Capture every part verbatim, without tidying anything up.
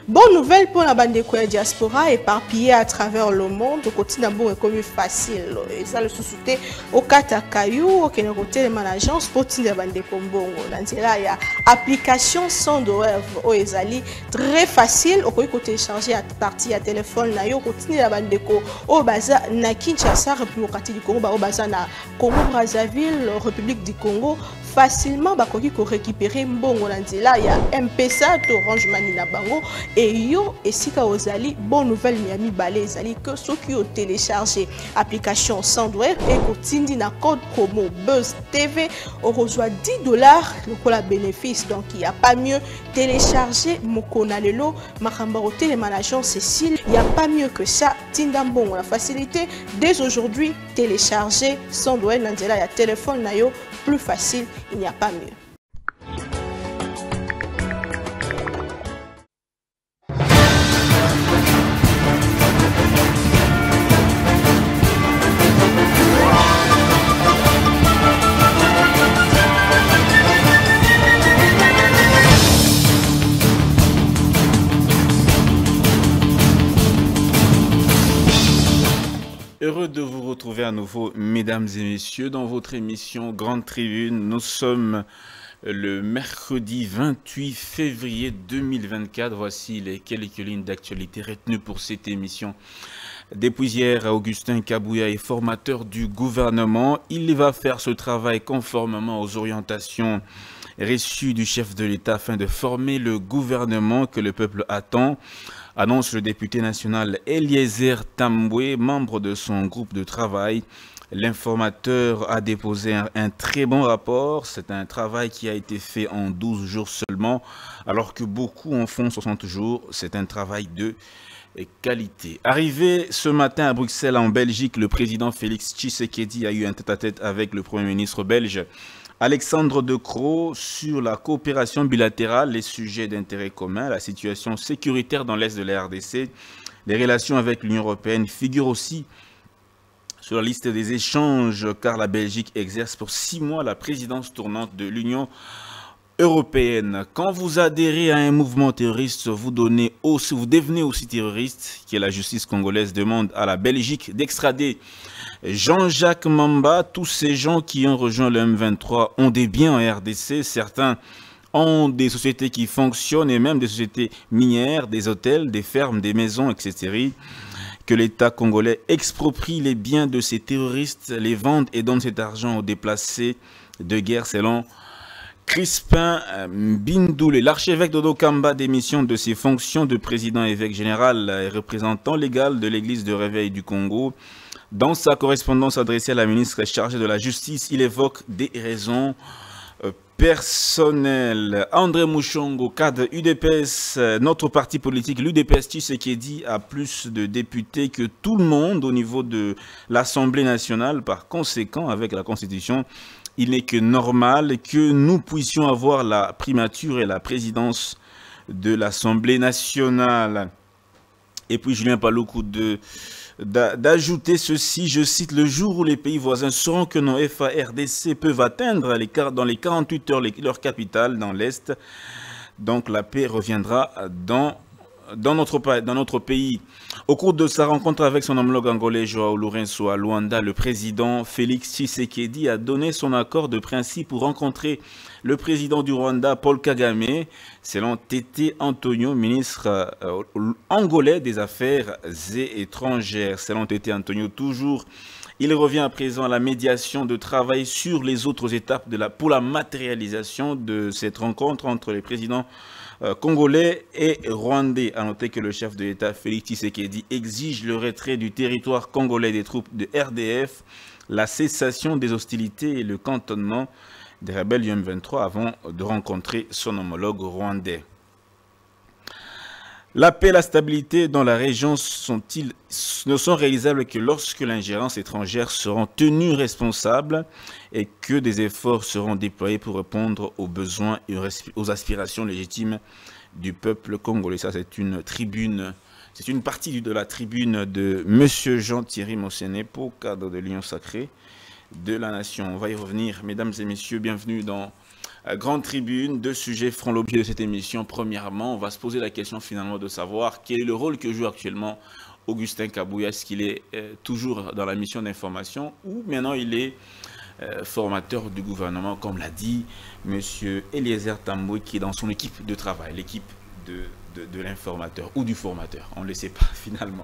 Bonne nouvelle pour la bande de diaspora éparpillée à travers le monde. Le quotidien est comme facile. Et ça, le sous-souté au Katakayou, au côté de l'agence pour la bande de Kombongo. Il y a application sans douleur au Ezali. Très facile. Au côté télécharger à partir à téléphone. Au côté de la bande de Ko. Au Baza, na Kinshasa, République du Congo. Au Baza, na Congo Brazzaville, République du Congo. Facilement bakoki ko récupérer mbongo na nzela ya M P S A to Orange Money na bango et yo esika ozali bonne nouvelle miami balé ezali que ceux qui ont téléchargé application Sandware et kotindi na code promo Buzz T V on reçoit dix dollars le bénéfice. Donc il n'y a pas mieux télécharger mokona lelo makamba au télémanagement Cécile, il n'y a pas mieux que ça. Tindambon la facilité dès aujourd'hui télécharger Sandware na nzela ya téléphone na yo plus facile, il n'y a pas mieux. Heureux de vous retrouver à nouveau, mesdames et messieurs, dans votre émission Grande Tribune. Nous sommes le mercredi vingt-huit février deux mille vingt-quatre. Voici les quelques lignes d'actualité retenues pour cette émission. Depuis hier, Augustin Kabouya est formateur du gouvernement. Il va faire ce travail conformément aux orientations reçues du chef de l'État afin de former le gouvernement que le peuple attend, annonce le député national Eliezer Tamboué, membre de son groupe de travail. L'informateur a déposé un, un très bon rapport. C'est un travail qui a été fait en douze jours seulement, alors que beaucoup en font soixante jours. C'est un travail de qualité. Arrivé ce matin à Bruxelles, en Belgique, le président Félix Tshisekedi a eu un tête-à-tête avec le Premier ministre belge Alexandre De Croo sur la coopération bilatérale, les sujets d'intérêt commun, la situation sécuritaire dans l'Est de la R D C, les relations avec l'Union européenne figurent aussi sur la liste des échanges car la Belgique exerce pour six mois la présidence tournante de l'Union européenne. Quand vous adhérez à un mouvement terroriste, vous, donnez aussi, vous devenez aussi terroriste, que la justice congolaise demande à la Belgique d'extrader Jean-Jacques Mamba. Tous ces gens qui ont rejoint le M vingt-trois ont des biens en R D C. Certains ont des sociétés qui fonctionnent et même des sociétés minières, des hôtels, des fermes, des maisons, et cetera. Que l'État congolais exproprie les biens de ces terroristes, les vende et donne cet argent aux déplacés de guerre selon Crispin Bindoulé. L'archevêque Dodo Kamba démissionne de ses fonctions de président évêque général et représentant légal de l'église de Réveil du Congo. Dans sa correspondance adressée à la ministre chargée de la Justice, il évoque des raisons personnelles. André Mouchongo, cadre U D P S, notre parti politique, l'U D P S Tshisekedi a plus de députés que tout le monde au niveau de l'Assemblée nationale. Par conséquent, avec la Constitution, il n'est que normal que nous puissions avoir la primature et la présidence de l'Assemblée nationale. Et puis Julien Paloukou de d'ajouter ceci, je cite, le jour où les pays voisins sauront que nos F A R D C peuvent atteindre les, dans les quarante-huit heures les, leur capitale dans l'Est, donc la paix reviendra dans, dans, notre, dans notre pays. Au cours de sa rencontre avec son homologue angolais Joao Lourenço à Luanda, le président Félix Tshisekedi a donné son accord de principe pour rencontrer le président du Rwanda, Paul Kagame, selon Tété Antonio, ministre euh, angolais des Affaires étrangères. Selon Tété Antonio, toujours, il revient à présent à la médiation de travail sur les autres étapes de la, pour la matérialisation de cette rencontre entre les présidents euh, congolais et rwandais. À noter que le chef de l'État, Félix Tshisekedi, exige le retrait du territoire congolais des troupes de R D F, la cessation des hostilités et le cantonnement des rebelles du M vingt-trois avant de rencontrer son homologue rwandais. La paix et la stabilité dans la région sont-ils, ne sont réalisables que lorsque l'ingérence étrangère seront tenues responsables et que des efforts seront déployés pour répondre aux besoins et aux aspirations légitimes du peuple congolais. Ça, c'est une tribune, c'est une partie de la tribune de M. Jean-Thierry Mossenepo, cadre de l'Union sacrée de la nation. On va y revenir. Mesdames et messieurs, bienvenue dans Euh, grande tribune, deux sujets feront l'objet de cette émission. Premièrement, on va se poser la question finalement de savoir quel est le rôle que joue actuellement Augustin Kabouya. Est-ce qu'il est euh, toujours dans la mission d'information ou maintenant il est euh, formateur du gouvernement, comme l'a dit M. Eliezer Tamboué, qui est dans son équipe de travail, l'équipe de, de, de l'informateur ou du formateur. On ne le sait pas finalement.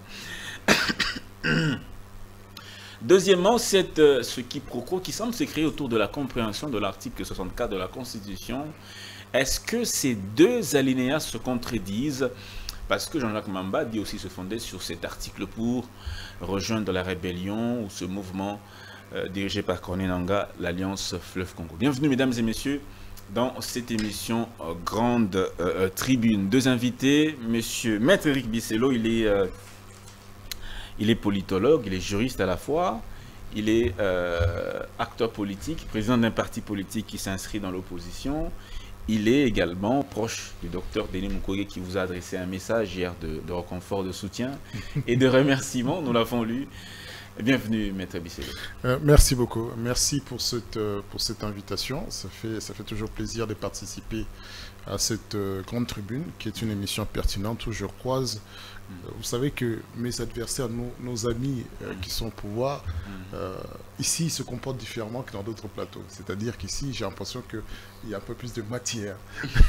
Deuxièmement, c'est euh, ce quiproquo qui semble se créer autour de la compréhension de l'article soixante-quatre de la Constitution. Est-ce que ces deux alinéas se contredisent? Parce que Jean-Jacques Mamba dit aussi se fonder sur cet article pour rejoindre la rébellion ou ce mouvement euh, dirigé par Corneille Nangaa, l'Alliance Fleuve Congo. Bienvenue mesdames et messieurs dans cette émission euh, Grande euh, Tribune. Deux invités, monsieur Maître Éric Bisselot, il est... Euh, Il est politologue, il est juriste à la fois, il est euh, acteur politique, président d'un parti politique qui s'inscrit dans l'opposition. Il est également proche du docteur Denis Mukwege qui vous a adressé un message hier de, de réconfort, de soutien et de remerciement. Nous l'avons lu. Bienvenue, Maître Bisselot. Euh, merci beaucoup. Merci pour cette, euh, pour cette invitation. Ça fait, ça fait toujours plaisir de participer à cette euh, grande tribune qui est une émission pertinente où je croise. Euh, vous savez que mes adversaires, nos, nos amis euh, qui sont au pouvoir, euh, ici ils se comportent différemment que dans d'autres plateaux. C'est-à-dire qu'ici j'ai l'impression qu'il y a un peu plus de matière.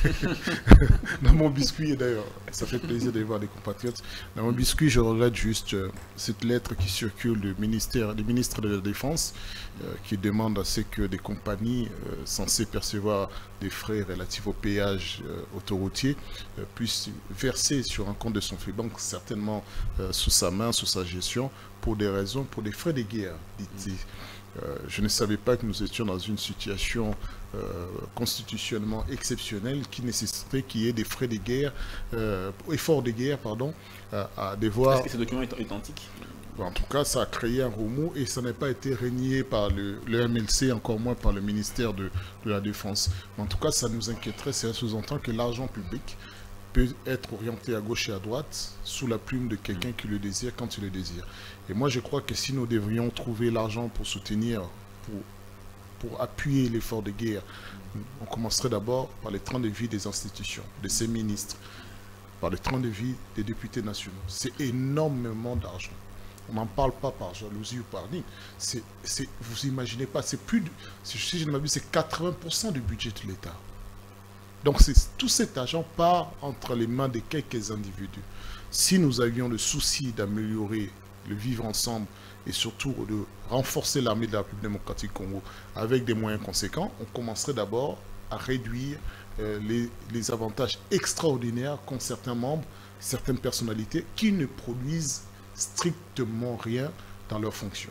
Dans mon biscuit, et d'ailleurs, ça fait plaisir de voir des compatriotes. Dans mon biscuit, je regrette juste euh, cette lettre qui circule du ministère, du ministre de la Défense euh, qui demande à ce que des compagnies euh, censées percevoir des frais relatifs au péage euh, autoroutier euh, puissent verser sur un compte de son fait banque, certainement euh, sous sa main, sous sa gestion, pour des raisons, pour des frais de guerre, dit-il. Euh, je ne savais pas que nous étions dans une situation euh, constitutionnellement exceptionnelle qui nécessiterait qu'il y ait des frais de guerre, euh, efforts de guerre, pardon, à, à devoir... Est-ce que ce document est authentique? En tout cas, ça a créé un remous et ça n'a pas été régné par le, le M L C, encore moins par le ministère de, de la Défense. Mais en tout cas, ça nous inquiéterait, c'est un sous-entend que l'argent public peut être orienté à gauche et à droite sous la plume de quelqu'un qui le désire quand il le désire. Et moi, je crois que si nous devrions trouver l'argent pour soutenir, pour, pour appuyer l'effort de guerre, on commencerait d'abord par les trains de vie des institutions, de ces ministres, par les trains de vie des députés nationaux. C'est énormément d'argent. On n'en parle pas par jalousie ou par nid. C'est, c'est, vous imaginez pas, c'est plus de, si je ne m'abuse, c'est quatre-vingts pour cent du budget de l'État. Donc tout cet argent part entre les mains de quelques individus. Si nous avions le souci d'améliorer le vivre ensemble et surtout de renforcer l'armée de la République démocratique du Congo avec des moyens conséquents, on commencerait d'abord à réduire euh, les, les avantages extraordinaires qu'ont certains membres, certaines personnalités qui ne produisent strictement rien dans leurs fonctions.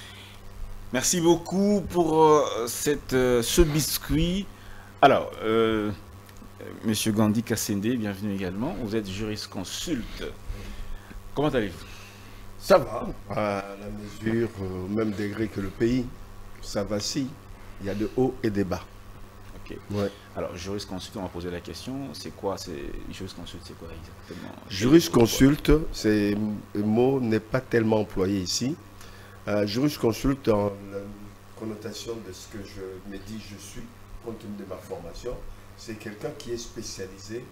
Merci beaucoup pour euh, cette, euh, ce biscuit. Alors, euh, Monsieur Gandhi Kassende, bienvenue également. Vous êtes jurisconsulte. Comment allez-vous? Ça va, à la mesure, au même degré que le pays. Ça vacille. Il y a de hauts et des bas. Ok. Ouais. Alors, jurisconsulte, on va poser la question. C'est quoi, c'est jurisconsulte, c'est quoi exactement? Jurisconsulte, c'est le mot n'est pas tellement employé ici. Euh, jurisconsulte, dans la connotation de ce que je me dis, je suis, compte tenu de ma formation, c'est quelqu'un qui est spécialisé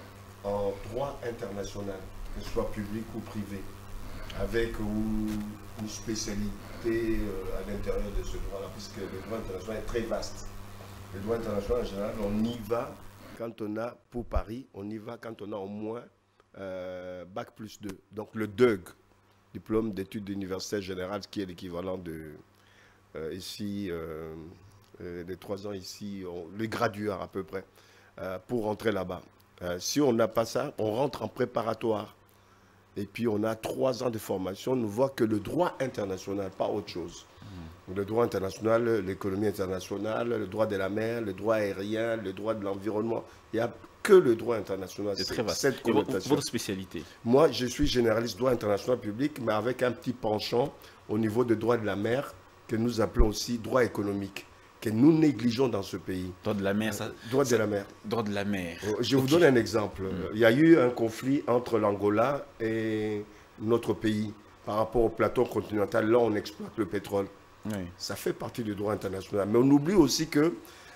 en droit international, que ce soit public ou privé, avec ou, une spécialité euh, à l'intérieur de ce droit-là, puisque le droit international est très vaste. Le droit international, en général, on y va quand on a, pour Paris, on y va quand on a au moins euh, bac plus deux. Donc le D E G, diplôme d'études universitaires générales, qui est l'équivalent de, euh, ici, euh, euh, les trois ans ici, on, les graduats à peu près, euh, pour rentrer là-bas. Euh, si on n'a pas ça, on rentre en préparatoire. Et puis on a trois ans de formation, on ne voit que le droit international, pas autre chose. Mmh. Le droit international, l'économie internationale, le droit de la mer, le droit aérien, le droit de l'environnement. Il n'y a que le droit international. C'est très vaste. Cette connotation. Votre spécialité? Moi, je suis généraliste droit international public, mais avec un petit penchant au niveau du droit de la mer, que nous appelons aussi droit économique, que nous négligeons dans ce pays. Droit de la mer, ça, droit ça, de la mer. Droit de la mer. Je vous okay. donne un exemple. Mmh. Il y a eu un conflit entre l'Angola et notre pays par rapport au plateau continental. Là, on exploite le pétrole. Oui. Ça fait partie du droit international. Mais on oublie aussi que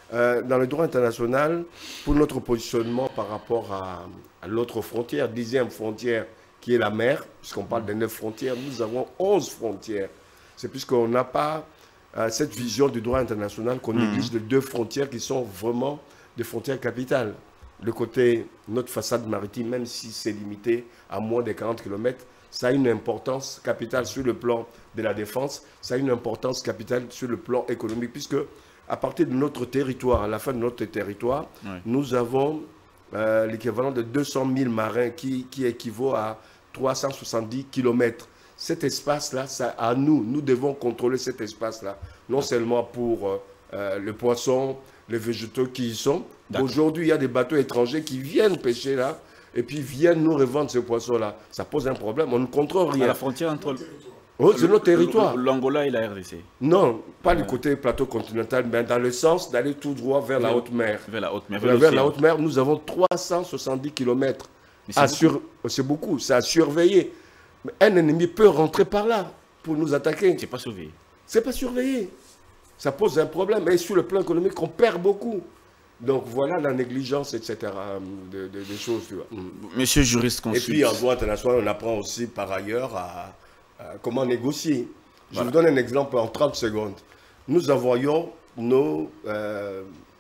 euh, dans le droit international, pour notre positionnement par rapport à, à l'autre frontière, dixième frontière qui est la mer, puisqu'on parle de neuf frontières, nous avons onze frontières. C'est puisqu'on n'a pas euh, cette vision du droit international qu'on néglige de deux frontières qui sont vraiment des frontières capitales. Le côté, notre façade maritime, même si c'est limité à moins de quarante kilomètres, ça a une importance capitale sur le plan de la défense, ça a une importance capitale sur le plan économique, puisque à partir de notre territoire, à la fin de notre territoire, oui. nous avons euh, l'équivalent de deux cent mille marins qui, qui équivaut à trois cent soixante-dix kilomètres. Cet espace-là, ça, à nous, nous devons contrôler cet espace-là, non seulement pour euh, le poisson, les végétaux qui y sont. Aujourd'hui, il y a des bateaux étrangers qui viennent pêcher là, et puis viennent nous revendre ce poisson-là. Ça pose un problème, on ne contrôle rien. À la frontière entre... Oh, c'est notre territoire. L'Angola et la R D C. Non, pas ouais. du côté plateau continental, mais dans le sens d'aller tout droit vers la haute mer. Vers la haute mer. Vers, vers la haute mer, nous avons trois cent soixante-dix kilomètres. C'est beaucoup, c'est à surveiller. Mais un ennemi peut rentrer par là pour nous attaquer. C'est pas surveillé. C'est pas surveillé. Ça pose un problème. Et sur le plan économique, on perd beaucoup. Donc voilà la négligence, et cetera de, de, des choses. Tu vois. Monsieur juriste consulte. Et puis en droit international, on apprend aussi par ailleurs à, à comment négocier. Je voilà. vous donne un exemple en trente secondes. Nous envoyons nos, euh,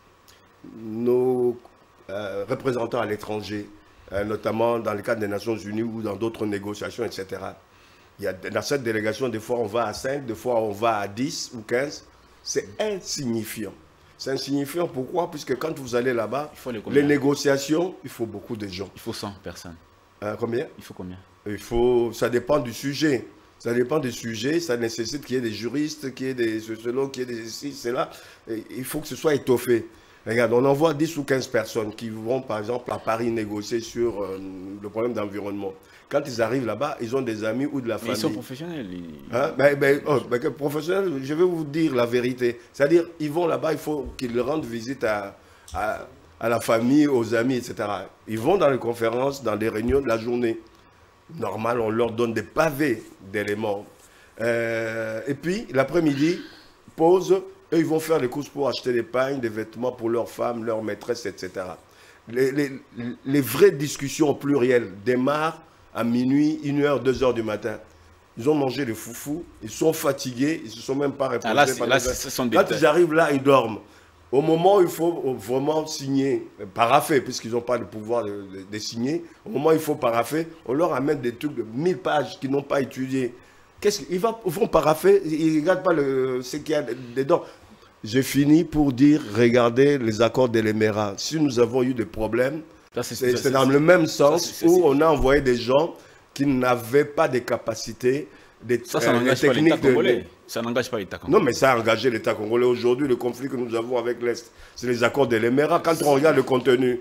nos euh, représentants à l'étranger, euh, notamment dans le cadre des Nations Unies ou dans d'autres négociations, et cetera. Il y a, dans cette délégation, des fois on va à cinq, des fois on va à dix ou quinze. C'est insignifiant. C'est insignifiant, pourquoi? Puisque quand vous allez là-bas, les, les négociations, il faut beaucoup de gens. Il faut cent personnes. Euh, combien? Il faut combien? Il faut, ça dépend du sujet. Ça dépend des sujets, ça nécessite qu'il y ait des juristes, qu'il y ait des sociologues, qu'il y ait des ici, c'est là. Il faut que ce soit étoffé. Regarde, on envoie dix ou quinze personnes qui vont, par exemple, à Paris négocier sur euh, le problème d'environnement. Quand ils arrivent là-bas, ils ont des amis ou de la famille. Mais ils sont professionnels. Ils... Hein? Ben, ben, oh, ben, professionnels, je vais vous dire la vérité. C'est-à-dire, ils vont là-bas, il faut qu'ils rendent visite à, à, à la famille, aux amis, et cetera. Ils vont dans les conférences, dans les réunions de la journée. Normal, on leur donne des pavés d'éléments. Euh, et puis, l'après-midi, pause, eux, ils vont faire les courses pour acheter des pagnes, des vêtements pour leurs femmes, leurs maîtresses, et cetera. Les, les, les vraies discussions au pluriel démarrent à minuit, une heure, deux heures du matin. Ils ont mangé le foufou, ils sont fatigués, ils ne se sont même pas reposés. Ah là, là, ce sont des Quand ils arrivent là, ils dorment. Au moment où il faut vraiment signer, paraffer, puisqu'ils n'ont pas le pouvoir de, de, de signer, au moment où il faut paraffer, on leur amène des trucs de mille pages qu'ils n'ont pas étudiés. Qu'est-ce qu'ils vont paraffer, ils ne regardent pas le, ce qu'il y a dedans. J'ai fini pour dire, regardez les accords de l'Émirat. Si nous avons eu des problèmes, c'est dans le même sens ça, où on a envoyé des gens qui n'avaient pas de capacités, des ça, ça n'engage pas l'État congolais. Ça n'engage pas l'État congolais. Non, mais ça a engagé l'État congolais. Aujourd'hui, le conflit que nous avons avec l'Est, c'est les accords de l'Émirat. Quand on regarde le contenu,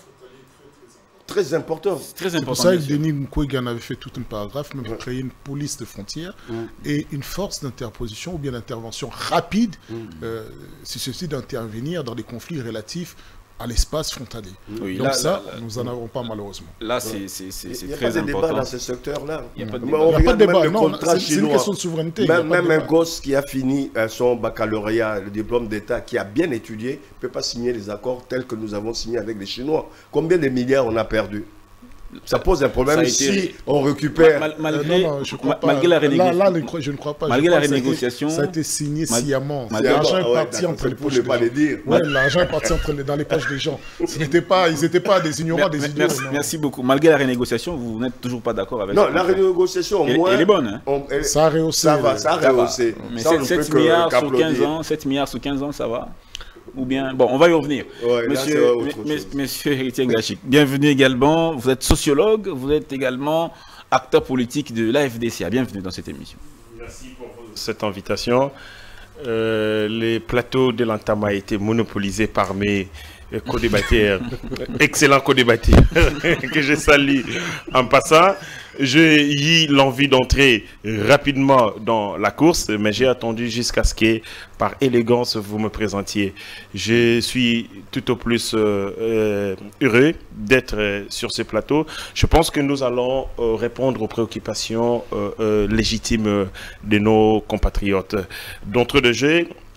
très important. C'est pour ça que Denis Mukwege en avait fait tout un paragraphe, même pour créer une police de frontières mm. et une force d'interposition ou bien d'intervention rapide, mm. euh, si ceci d'intervenir dans des conflits relatifs à l'espace frontalier. Oui, donc là, ça, là, là, nous n'en avons pas malheureusement. Là, c'est très important. Il n'y a pas de débat dans ce secteur-là. Il n'y a pas de débat. On regarde débat. Même non, c'est une question de souveraineté. Même, même un gosse qui a fini euh, son baccalauréat, le diplôme d'État, qui a bien étudié, ne peut pas signer les accords tels que nous avons signés avec les Chinois. Combien de milliards on a perdu? Ça pose un problème été... si on récupère... Mal, mal, malgré, euh, non, non, je crois pas. malgré la renégociation... Là, là, je ne crois pas. Malgré la renégociation... Ça a été signé mal... sciemment. L'argent est parti entre les poches des gens. Ouais, l'argent est parti entre les, dans les poches des gens. Ce n'était pas, ils n'étaient pas des ignorants, des idiots. Merci, merci beaucoup. Malgré la renégociation, vous n'êtes toujours pas d'accord avec... Non, la renégociation, au moins... Elle est bonne. Hein. On, elle, ça a rehaussé. Ça va, ça a rehaussé. Mais sept milliards sur quinze ans, sept milliards sur quinze ans, ça va? Ou bien, bon, on va y revenir. Ouais, monsieur, là, monsieur Héritier Ngachik, bienvenue également. Vous êtes sociologue, vous êtes également acteur politique de l'A F D C A. Bienvenue dans cette émission. Merci pour cette invitation. Euh, les plateaux de l'Entame a été monopolisés par mes co-débatteurs, excellents co-débatteurs que je salue en passant. J'ai eu l'envie d'entrer rapidement dans la course, mais j'ai attendu jusqu'à ce que, par élégance, vous me présentiez. Je suis tout au plus euh, euh, heureux d'être euh, sur ce plateau. Je pense que nous allons euh, répondre aux préoccupations euh, euh, légitimes de nos compatriotes. D'entre deux jeux,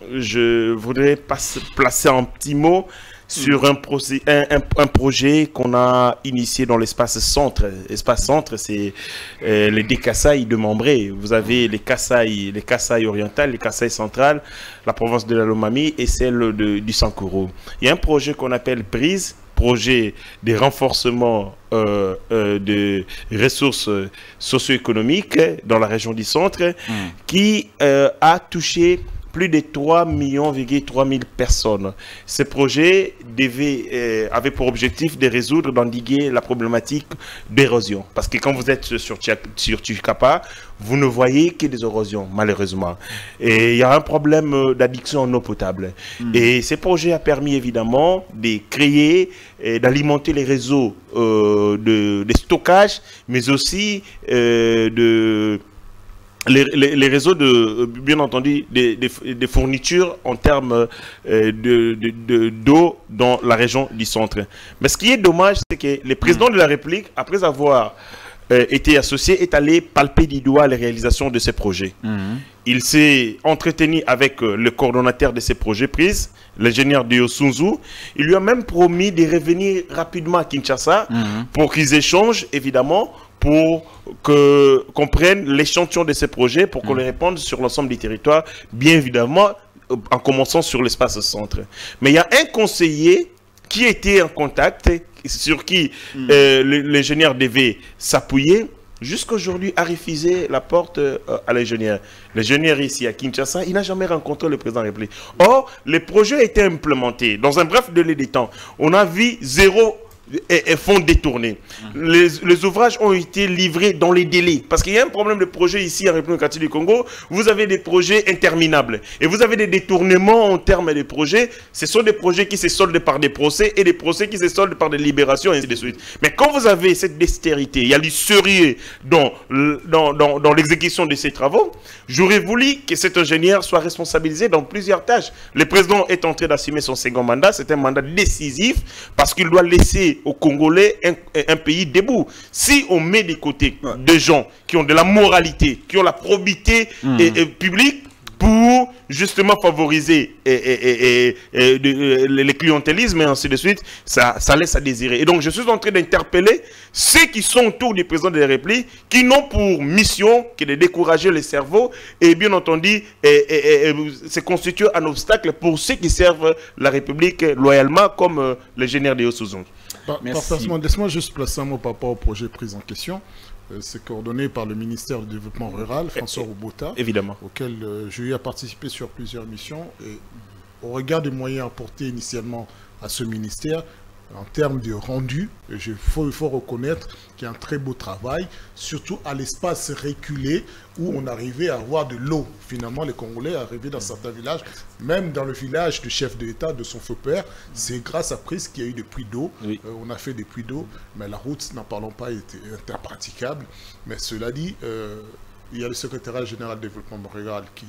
je voudrais passer, placer un petit mot sur un, procès, un, un, un projet qu'on a initié dans l'espace centre. L'espace centre, c'est euh, les deux Kasaï de Mambré. Vous avez les Kasaï, les Kasaï orientales, les Kasaï centrales, la province de la Lomami et celle de, du Sankuru. Il y a un projet qu'on appelle BRISE, projet de renforcement euh, euh, de ressources socio-économiques dans la région du centre, mmh. qui euh, a touché plus de trois millions trois mille personnes. Ce projet devait, euh, avait pour objectif de résoudre, d'endiguer la problématique d'érosion. Parce que quand vous êtes sur, sur Tchikapa, vous ne voyez que des érosions, malheureusement. Et il y a un problème d'addiction en eau potable. Mmh. Et ce projet a permis évidemment de créer, d'alimenter les réseaux euh, de, de stockage, mais aussi euh, de... Les, les, les réseaux de, bien entendu, des, des, des fournitures en termes euh, de, de, de, d'eau dans la région du centre. Mais ce qui est dommage, c'est que le président de la République, après avoir euh, été associé, est allé palper du doigt les réalisations de ces projets. Mmh. Il s'est entretenu avec euh, le coordonnateur de ces projets prises, l'ingénieur Dio Sunzu. Il lui a même promis de revenir rapidement à Kinshasa mmh. pour qu'ils échangent, évidemment, pour que, qu'on prenne l'échantillon de ces projets, pour qu'on mmh. les répande sur l'ensemble du territoire, bien évidemment, en commençant sur l'espace centre. Mais il y a un conseiller qui était en contact, sur qui mmh. euh, l'ingénieur devait s'appuyer, jusqu'aujourd'hui a refusé la porte euh, à l'ingénieur. L'ingénieur ici à Kinshasa, il n'a jamais rencontré le président de la République. Or, le projet a été implémenté dans un bref délai de temps. On a vu zéro Et, et fonds détournés. Mmh. Les, les ouvrages ont été livrés dans les délais. Parce qu'il y a un problème de projet ici en République démocratique du Congo. Vous avez des projets interminables. Et vous avez des détournements en termes de projets. Ce sont des projets qui se soldent par des procès et des procès qui se soldent par des libérations et ainsi de suite. Mais quand vous avez cette dextérité, il y a du sérieux dans, dans, dans, dans l'exécution de ces travaux, j'aurais voulu que cet ingénieur soit responsabilisé dans plusieurs tâches. Le président est en train d'assumer son second mandat. C'est un mandat décisif parce qu'il doit laisser aux Congolais un, un pays debout. Si on met des côtés ouais. des gens qui ont de la moralité, qui ont la probité mmh. et, et publique pour justement favoriser et, et, et, et, et de, les clientélismes et ainsi de suite, ça, ça laisse à désirer. Et donc je suis en train d'interpeller ceux qui sont autour du président de la République, qui n'ont pour mission que de décourager les cerveaux et bien entendu et, et, et, se constituer un obstacle pour ceux qui servent la République loyalement comme euh, le général de Yossouzoum. Parfaitement. Laisse-moi juste placer un mot par rapport au projet pris en question. Euh, C'est coordonné par le ministère du Développement Rural, François Robota, évidemment, auquel euh, j'ai eu à participer sur plusieurs missions. Et au regard des moyens apportés initialement à ce ministère, en termes de rendu, il faut, il faut reconnaître qu'il y a un très beau travail, surtout à l'espace reculé où on arrivait à avoir de l'eau. Finalement, les Congolais arrivaient dans certains villages, même dans le village du chef de l'État, de son feu père, c'est grâce à Prise qu'il y a eu des puits d'eau. Oui. Euh, on a fait des puits d'eau, mais la route, n'en parlons pas, était impraticable. Mais cela dit, euh, il y a le secrétariat général de développement rural qui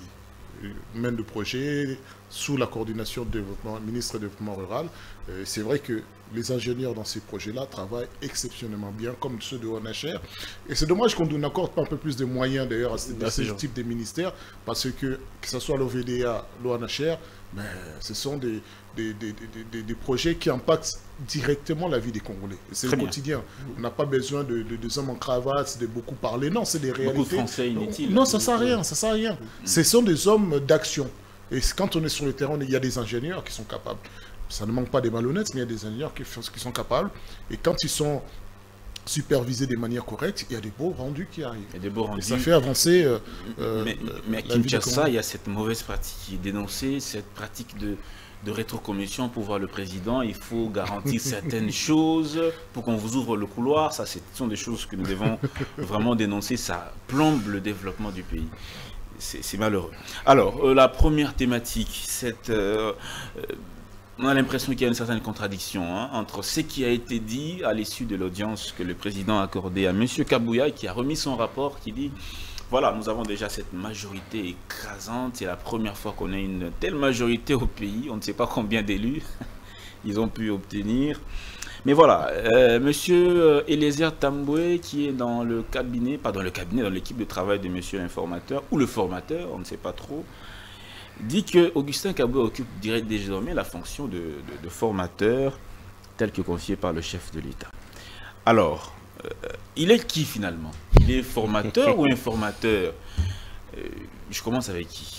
mène le projet sous la coordination du ministre du Développement Rural. Euh, c'est vrai que les ingénieurs dans ces projets-là travaillent exceptionnellement bien, comme ceux de O N H R. Et c'est dommage qu'on n'accorde pas un peu plus de moyens, d'ailleurs, à ce, à ce type de ministères, parce que, que ce soit l'O V D A, l'O N H R, mais ce sont des, des, des, des, des projets qui impactent directement la vie des Congolais. C'est le bien. quotidien. On n'a pas besoin de, de, de hommes en cravate, de beaucoup parler. Non, c'est des réalités. Beaucoup de Français inutiles. Non, ça ne sert à rien, ça sert à rien. Mmh. Ce sont des hommes d'action. Et quand on est sur le terrain, il y a des ingénieurs qui sont capables. Ça ne manque pas des malhonnêtes, mais il y a des ingénieurs qui, qui sont capables. Et quand ils sont supervisés de manière correcte, il y a des beaux rendus qui arrivent. Et, des beaux rendus. Et ça fait avancer. Euh, mais euh, mais à Kinshasa, il y a cette mauvaise pratique qui est dénoncée, cette pratique de, de rétrocommission pour voir le président. Il faut garantir certaines choses pour qu'on vous ouvre le couloir. Ça, ce sont des choses que nous devons vraiment dénoncer. Ça plombe le développement du pays. C'est malheureux. Alors, euh, la première thématique, c'est... Euh, euh, on a l'impression qu'il y a une certaine contradiction hein, entre ce qui a été dit à l'issue de l'audience que le président a accordée à M. Kabouya, qui a remis son rapport, qui dit, voilà, nous avons déjà cette majorité écrasante, c'est la première fois qu'on a une telle majorité au pays, on ne sait pas combien d'élus ils ont pu obtenir. Mais voilà, euh, M. Eliezer Tamboué, qui est dans le cabinet, pas dans le cabinet, dans l'équipe de travail de M. l'informateur, ou le formateur, on ne sait pas trop, dit que Augustin Kabouya occupe désormais la fonction de, de, de formateur tel que confié par le chef de l'État. Alors, euh, il est qui finalement? Il est formateur ou informateur? euh, Je commence avec qui?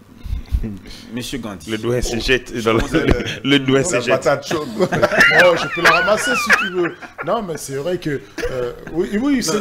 Monsieur Gandhi. Le doigt se jette. Dans le, le, le doigt se jette. Patate chaude. Oh, je peux la ramasser si tu veux. Non, mais c'est vrai que... Euh, oui, oui c'est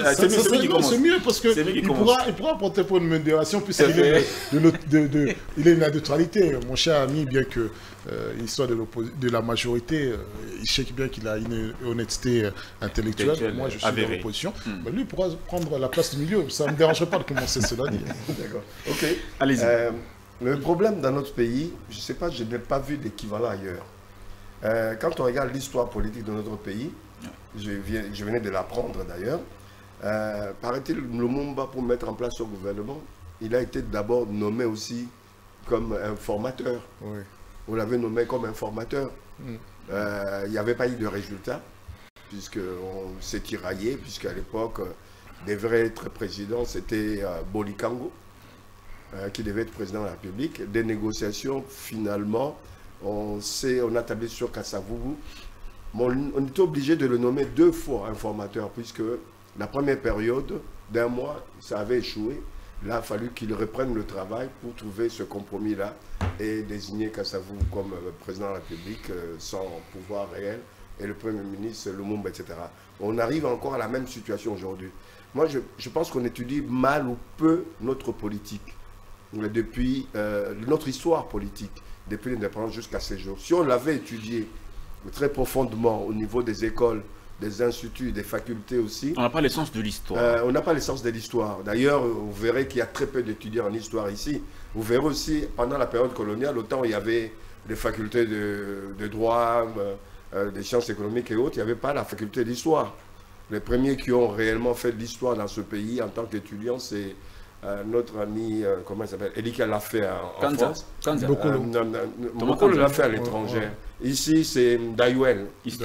mieux parce qu'il pourra, il pourra porter pour une modération puisqu'il est, de, de, de, de, il est une neutralité. Mon cher ami, bien que euh, l'histoire de, de la majorité, euh, il sait bien qu'il a une honnêteté intellectuelle. Moi, je suis avéré. Dans l'opposition. Hmm. Mais lui, il pourra prendre la place du milieu. Ça ne me dérangerait pas de commencer cela. D'accord. Ok. Allez-y. Euh, Le problème dans notre pays, je ne sais pas, je n'ai pas vu d'équivalent ailleurs. Euh, quand on regarde l'histoire politique de notre pays, je, viens, je venais de l'apprendre d'ailleurs, euh, paraît-il, Lumumba, pour mettre en place son gouvernement, il a été d'abord nommé aussi comme un formateur. Oui. On l'avait nommé comme un formateur. Mm. Euh, il n'y avait pas eu de résultat, puisqu'on s'est tiraillé, puisqu'à l'époque, devrait être président, c'était euh, Bolikango. Euh, qui devait être président de la République. Des négociations, finalement, on, on a tablé sur Kassavubu. On, on était obligé de le nommer deux fois informateur, puisque la première période d'un mois, ça avait échoué. Là, il a fallu qu'il reprenne le travail pour trouver ce compromis-là et désigner Kassavubu comme euh, président de la République euh, sans pouvoir réel, et le Premier ministre, Lumumba, et cetera. On arrive encore à la même situation aujourd'hui. Moi, je, je pense qu'on étudie mal ou peu notre politique. Depuis euh, notre histoire politique, depuis l'indépendance jusqu'à ces jours. Si on l'avait étudié très profondément au niveau des écoles, des instituts, des facultés aussi... On n'a pas l'essence de l'histoire. Euh, on n'a pas l'essence de l'histoire. D'ailleurs, vous verrez qu'il y a très peu d'étudiants en histoire ici. Vous verrez aussi, pendant la période coloniale, autant il y avait des facultés de, de droit, euh, des sciences économiques et autres, il n'y avait pas la faculté d'histoire. Les premiers qui ont réellement fait de l'histoire dans ce pays en tant qu'étudiants, c'est... Euh, notre ami, euh, comment il s'appelle, Elika l'a fait en, en France. Beaucoup euh, l'a fait à l'étranger. Ouais, ouais. Ici, c'est Dayuel,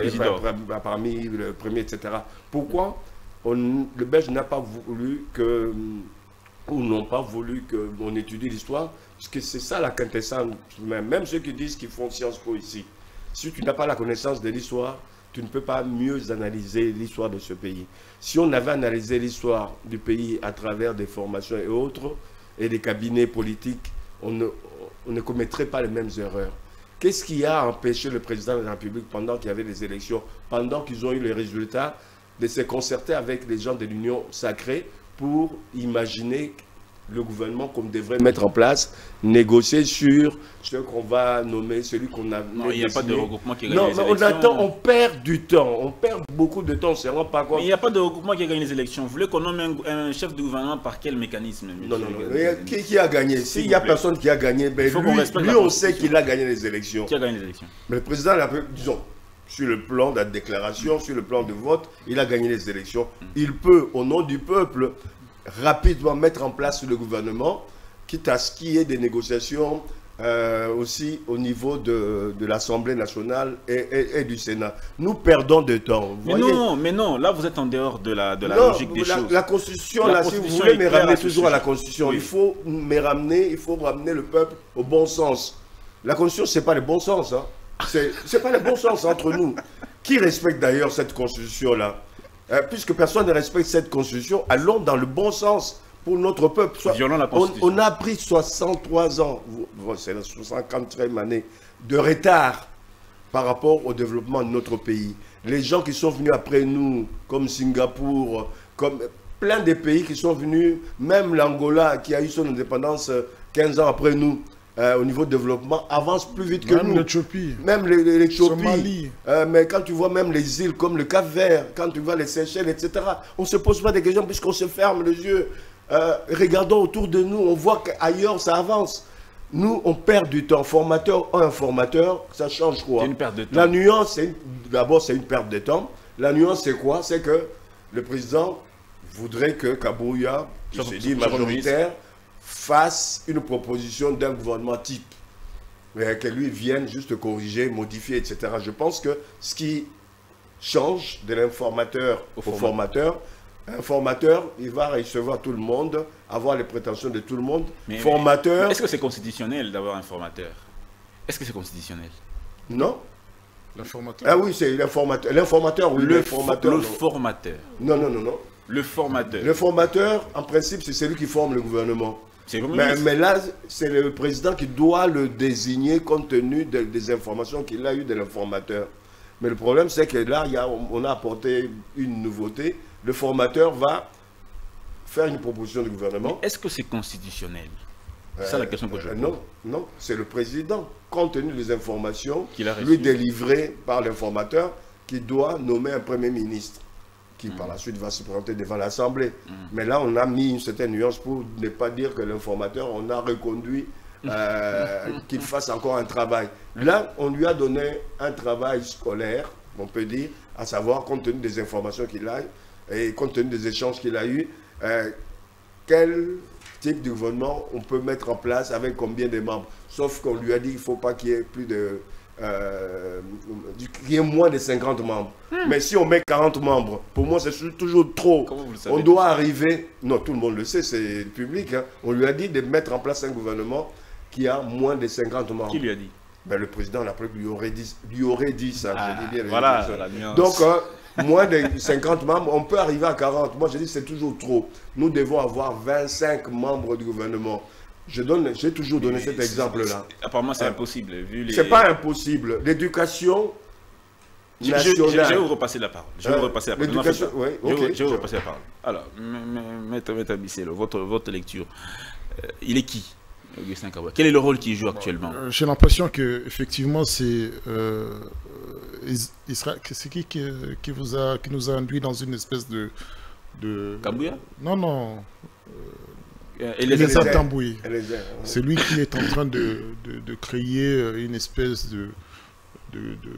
parmi le premier, et cetera. Pourquoi on, le Belge n'a pas voulu que, ou n'ont pas voulu qu'on étudie l'histoire, parce que c'est ça la quintessence. Même ceux qui disent qu'ils font Sciences Po ici, si tu n'as pas la connaissance de l'histoire, tu ne peux pas mieux analyser l'histoire de ce pays. Si on avait analysé l'histoire du pays à travers des formations et autres, et des cabinets politiques, on ne, on ne commettrait pas les mêmes erreurs. Qu'est-ce qui a empêché le président de la République, pendant qu'il y avait des élections, pendant qu'ils ont eu les résultats, de se concerter avec les gens de l'Union sacrée pour imaginer le gouvernement qu'on devrait mettre en place, négocier sur ce qu'on va nommer, celui qu'on a... Non, il n'y a pas de regroupement qui a gagné non, les élections. On attend, on perd du temps, on perd beaucoup de temps, c'est vraiment pas quoi. Mais il n'y a pas de regroupement qui a gagné les élections. Vous voulez qu'on nomme un, un chef de gouvernement par quel mécanisme? Non, non, non. Qui, qui a gagné? S'il n'y a personne qui a gagné, ben lui, lui on sait qu'il a gagné les élections. Qui a gagné les élections? Mais le président, disons, sur le plan de la déclaration, sur le plan de vote, il a gagné les élections. Il peut, au nom du peuple, rapidement mettre en place le gouvernement, quitte à ce qu'il y ait des négociations euh, aussi au niveau de, de l'Assemblée nationale et, et, et du Sénat. Nous perdons de temps. Vous mais voyez? non, mais non, là vous êtes en dehors de la, de la non, logique des la, choses. La Constitution, la là, Constitution, si vous voulez me ramener toujours à la sujet. Constitution, Oui. il faut me ramener, il faut ramener le peuple au bon sens. La Constitution, c'est pas le bon sens. Hein. C'est pas le bon sens entre nous. Qui respecte d'ailleurs cette Constitution-là? Euh, puisque personne ne respecte cette Constitution, allons dans le bon sens pour notre peuple. Soit, la on, on a pris soixante-trois ans, c'est la soixante-quatrième année, de retard par rapport au développement de notre pays. Les gens qui sont venus après nous, comme Singapour, comme plein de pays qui sont venus, même l'Angola qui a eu son indépendance quinze ans après nous, Euh, au niveau de développement, avance plus vite que même nous. L'Éthiopie. Même l'Éthiopie. Euh, mais quand tu vois même les îles comme le Cap-Vert, quand tu vois les Seychelles, et cetera, on ne se pose pas des questions puisqu'on se ferme les yeux. Euh, regardons autour de nous, on voit qu'ailleurs ça avance. Nous, on perd du temps. Formateur, un formateur, ça change quoi? C'est une perte de temps. La nuance, d'abord, c'est une perte de temps. La nuance, c'est quoi? C'est que le président voudrait que Kabouya, qui se dit majoritaire, fasse une proposition d'un gouvernement type, mais que lui vienne juste corriger, modifier, et cetera. Je pense que ce qui change de l'informateur au formateur, Un formateur, il va recevoir tout le monde, avoir les prétentions de tout le monde. Mais, formateur... Est-ce que c'est constitutionnel d'avoir un formateur? Est-ce que c'est constitutionnel? Non. L'informateur. Ah oui, c'est l'informateur. L'informateur, oui. Le, formateur, le non. formateur. Non, non, non, non. Le formateur. Le formateur, en principe, c'est celui qui forme le gouvernement. Mais, mais là, c'est le président qui doit le désigner compte tenu de, des informations qu'il a eues de l'informateur. Mais le problème, c'est que là, il y a, on a apporté une nouveauté. Le formateur va faire une proposition du gouvernement. Est-ce que c'est constitutionnel? C'est euh, ça la question que je euh, pose. Non, non, c'est le président, compte tenu des informations qu'il a reçues, lui délivrées par l'informateur, qui doit nommer un premier ministre, qui mmh. par la suite va se présenter devant l'Assemblée. Mmh. Mais là, on a mis une certaine nuance pour ne pas dire que l'informateur, on a reconduit euh, qu'il fasse encore un travail. Là, on lui a donné un travail scolaire, on peut dire, à savoir, compte tenu des informations qu'il a et compte tenu des échanges qu'il a eus, euh, quel type de gouvernement on peut mettre en place avec combien de membres. Sauf qu'on lui a dit qu'il ne faut pas qu'il y ait plus de... Euh, qu'il y ait moins de cinquante membres. Hmm. Mais si on met quarante membres, pour moi c'est toujours trop. On doit arriver... Non, tout le monde le sait, c'est public. Hein. On lui a dit de mettre en place un gouvernement qui a moins de cinquante membres. Qui lui a dit? Ben, le président de la République lui aurait dit, lui aurait dit ça. Ah, je dis bien, voilà, donc, euh, moins de cinquante membres, on peut arriver à quarante. Moi, je dis c'est toujours trop. Nous devons avoir vingt-cinq membres du gouvernement. Je donne, j'ai toujours donné Mais cet exemple-là. Apparemment, c'est euh, impossible. Vu les... C'est pas impossible. L'éducation nationale... Je, je, je vais vous repasser la parole. Je vais euh, vous repasser la parole. L'éducation, oui, je, okay. je vais vous repasser la parole. Alors, Maître Bisselo, votre, votre lecture, euh, il est qui, Augustin Kabouya? Quel est le rôle qu'il joue actuellement? euh, J'ai l'impression que effectivement c'est euh, Israël, c'est qui qui, qui vous a qui nous a induit dans une espèce de de Kabouya? Non non. Euh, Eliezer Tambouy. C'est lui qui est en train de, de, de créer une espèce de de, de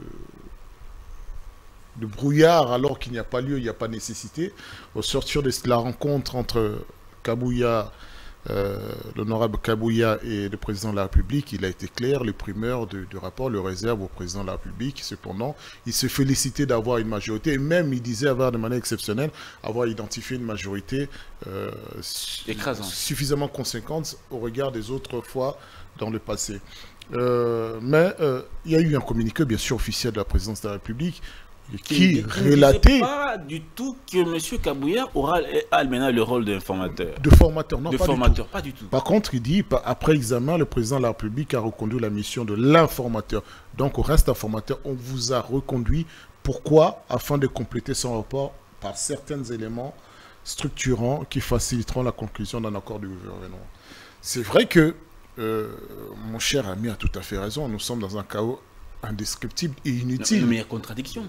de brouillard alors qu'il n'y a pas lieu, il n'y a pas nécessité. Au sortir de la rencontre entre Kabouya, euh, l'honorable Kabouya et le président de la République, il a été clair, le primeur du rapport le réserve au président de la République. Cependant, il se félicitait d'avoir une majorité, et même il disait avoir de manière exceptionnelle, avoir identifié une majorité euh, suffisamment conséquente au regard des autres fois dans le passé. Euh, mais euh, il y a eu un communiqué, bien sûr, officiel de la présidence de la République, qui relatait... pas du tout que M. Kabouya aura maintenant le rôle d'informateur. De formateur, non, de pas formateur, du tout. pas du tout. Par contre, il dit, après examen, le président de la République a reconduit la mission de l'informateur. Donc, au reste informateur, on vous a reconduit. Pourquoi? Afin de compléter son rapport par certains éléments structurants qui faciliteront la conclusion d'un accord du gouvernement. C'est vrai que euh, mon cher ami a tout à fait raison. Nous sommes dans un chaos indescriptible et inutile. Non, mais il y a contradiction.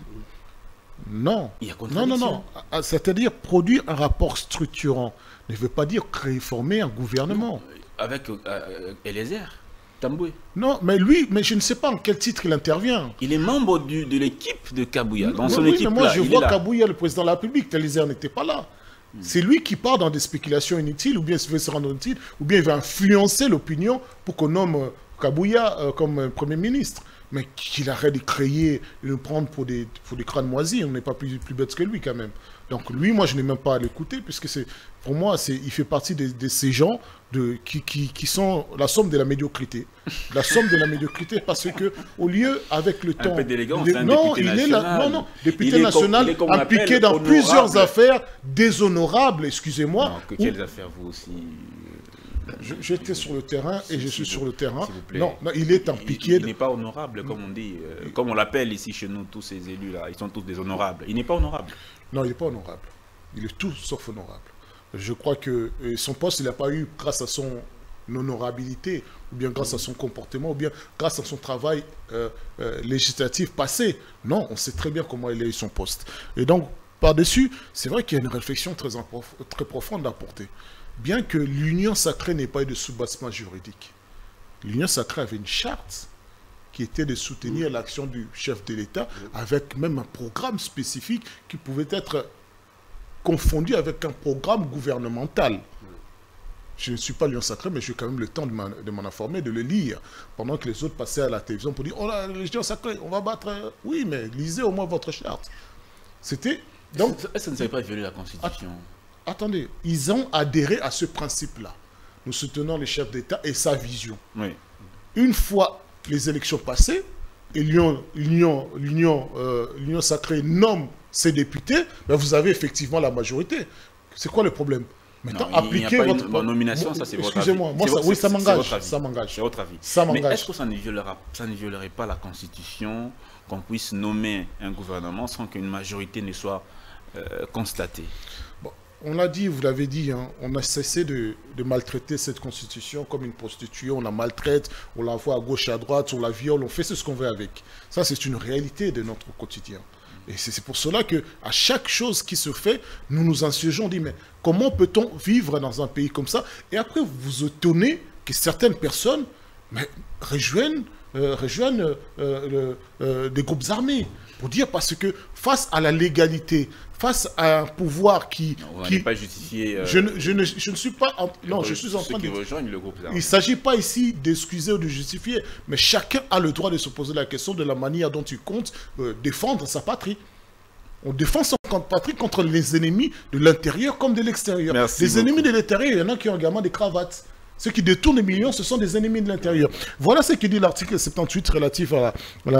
Non. Il y a contradiction. Non, non, non. C'est-à-dire produire un rapport structurant ne veut pas dire créer, former un gouvernement. Non, avec euh, Eliezer Tambouy. Non, mais lui, mais je ne sais pas en quel titre il intervient. Il est membre du, de l'équipe de Kabouya. Dans oui, son oui, équipe, mais moi là, je il vois est là. Kabouya, le président de la République. Eliezer n'était pas là. Hmm. C'est lui qui part dans des spéculations inutiles, ou bien il veut se rendre utile, ou bien il va influencer l'opinion pour qu'on nomme Kabouya euh, comme euh, Premier ministre. Mais qu'il arrête de créer, de nous prendre pour des, pour des crânes moisis, on n'est pas plus, plus bête que lui quand même. Donc lui, moi je n'ai même pas à l'écouter, puisque c'est, pour moi, il fait partie de, de ces gens de, qui, qui, qui sont la somme de la médiocrité. La somme de la médiocrité, parce que au lieu, avec le temps... Un peu d'élégance, il est, hein, non, député il est là, non, non, député il national, comme, impliqué dans honorable. plusieurs affaires déshonorables, excusez-moi. Que quelles affaires vous aussi? J'étais sur le terrain et je suis sur le terrain. Vous non, non, il est impliqué. Il, il n'est pas honorable, comme on dit. Euh, comme on l'appelle ici chez nous, tous ces élus-là. Ils sont tous des honorables. Il n'est pas honorable. Non, il n'est pas honorable. Il est tout sauf honorable. Je crois que son poste, il n'a pas eu grâce à son honorabilité, ou bien grâce à son comportement, ou bien grâce à son travail euh, euh, législatif passé. Non, on sait très bien comment il a eu son poste. Et donc, par-dessus, c'est vrai qu'il y a une réflexion très, très profonde à porter. Bien que l'Union sacrée n'ait pas eu de soubassement juridique, l'Union sacrée avait une charte qui était de soutenir l'action du chef de l'État, avec même un programme spécifique qui pouvait être confondu avec un programme gouvernemental. Je ne suis pas l'Union sacrée, mais j'ai quand même le temps de m'en informer, de le lire, pendant que les autres passaient à la télévision pour dire « Oh, la l'Union sacrée, on va battre... » Oui, mais lisez au moins votre charte. C'était Donc, est-ce que ça ne savait pas violer la Constitution? Attendez, ils ont adhéré à ce principe-là. Nous soutenons le chef d'État et sa vision. Oui. Une fois les élections passées, et l'Union euh, sacrée nomme ses députés, ben vous avez effectivement la majorité. C'est quoi le problème? Maintenant, non, appliquez votre... Une, nomination, ça c'est votre avis. Excusez-moi, moi, ça, oui, ça m'engage. Ça m'engage. C'est votre avis. Ça Mais est-ce que ça ne, violera, ça ne violerait pas la Constitution qu'on puisse nommer un gouvernement sans qu'une majorité ne soit euh, constatée? Bon, on l'a dit, vous l'avez dit, hein, on a cessé de, de maltraiter cette Constitution comme une prostituée. On la maltraite, on la voit à gauche et à droite, on la viole, on fait ce qu'on veut avec. Ça, c'est une réalité de notre quotidien. Et c'est pour cela qu'à chaque chose qui se fait, nous nous insurgeons, on dit, mais comment peut-on vivre dans un pays comme ça? Et après, vous vous étonnez que certaines personnes mais, rejoignent, euh, rejoignent euh, euh, euh, des groupes armés. Pour dire, parce que face à la légalité, face à un pouvoir qui... Non, qui n'est pas justifié... Euh, je, ne, je, ne, je ne suis pas... En, non, je suis en train de... Le groupe il ne s'agit pas ici d'excuser ou de justifier, mais chacun a le droit de se poser la question de la manière dont il compte euh, défendre sa patrie. On défend son patrie contre les ennemis de l'intérieur comme de l'extérieur. Les beaucoup. ennemis de l'intérieur, il y en a qui ont également des cravates. Ceux qui détournent les millions, ce sont des ennemis de l'intérieur. Voilà ce que dit l'article soixante-dix relatif à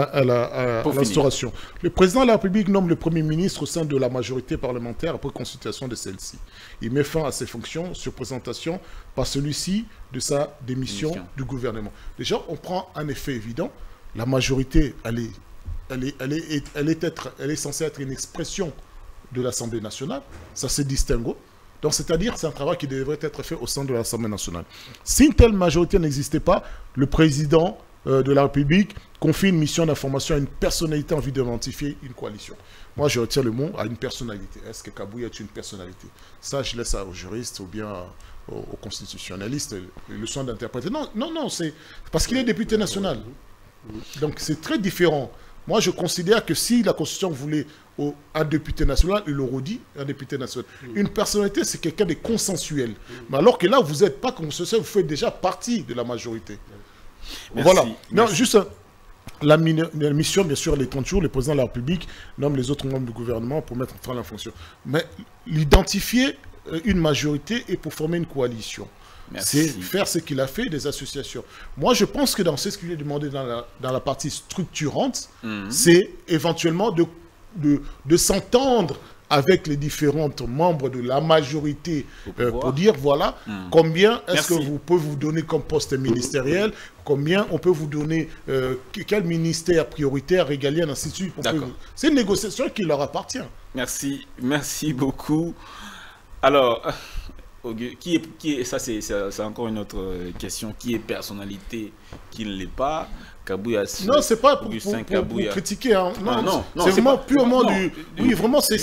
l'instauration. Le président de la République nomme le Premier ministre au sein de la majorité parlementaire après consultation de celle-ci. Il met fin à ses fonctions sur présentation par celui-ci de sa démission, démission du gouvernement. Déjà, on prend un effet évident. La majorité, elle est, elle est, elle est, elle est, être, elle est censée être une expression de l'Assemblée nationale. Ça se distingue. Donc, c'est-à-dire, c'est un travail qui devrait être fait au sein de l'Assemblée nationale. Si une telle majorité n'existait pas, le président euh, de la République confie une mission d'information à une personnalité en vue d'identifier une coalition. Moi, je retire le mot à une personnalité. Est-ce que Kabouya est une personnalité? Ça, je laisse ça aux juristes ou bien aux, aux constitutionnalistes le soin d'interpréter. Non, non, non, c'est parce qu'il est député national. Donc, c'est très différent. Moi, je considère que si la Constitution voulait au, un député national, il le redit, un député national. Mm. Une personnalité, c'est quelqu'un de consensuel. Mm. Mais alors que là, vous n'êtes pas consensuel, vous faites déjà partie de la majorité. Merci. Voilà. Non, Merci. juste la, la mission, bien sûr, elle est trente jours. Le président de la République nomme les autres membres du gouvernement pour mettre en fin la fonction. Mais l'identifier une majorité et pour former une coalition. C'est faire ce qu'il a fait des associations. Moi, je pense que dans ce qu'il est demandé dans la, dans la partie structurante, mmh. c'est éventuellement de, de, de s'entendre avec les différents membres de la majorité euh, pour dire, voilà, mmh. combien est-ce que vous pouvez vous donner comme poste ministériel, combien on peut vous donner, euh, quel ministère prioritaire, régalien, ainsi de suite. C'est une négociation qui leur appartient. Merci, merci beaucoup. Alors... Qui est, qui est, ça c'est encore une autre question. Qui est personnalité, qui ne l'est pas? Kabouya. Non, c'est pas pour, pour, pour, pour critiquer. Hein. Non, ah, non, non c'est vraiment pas, purement non, du. Oui, vraiment, c'est.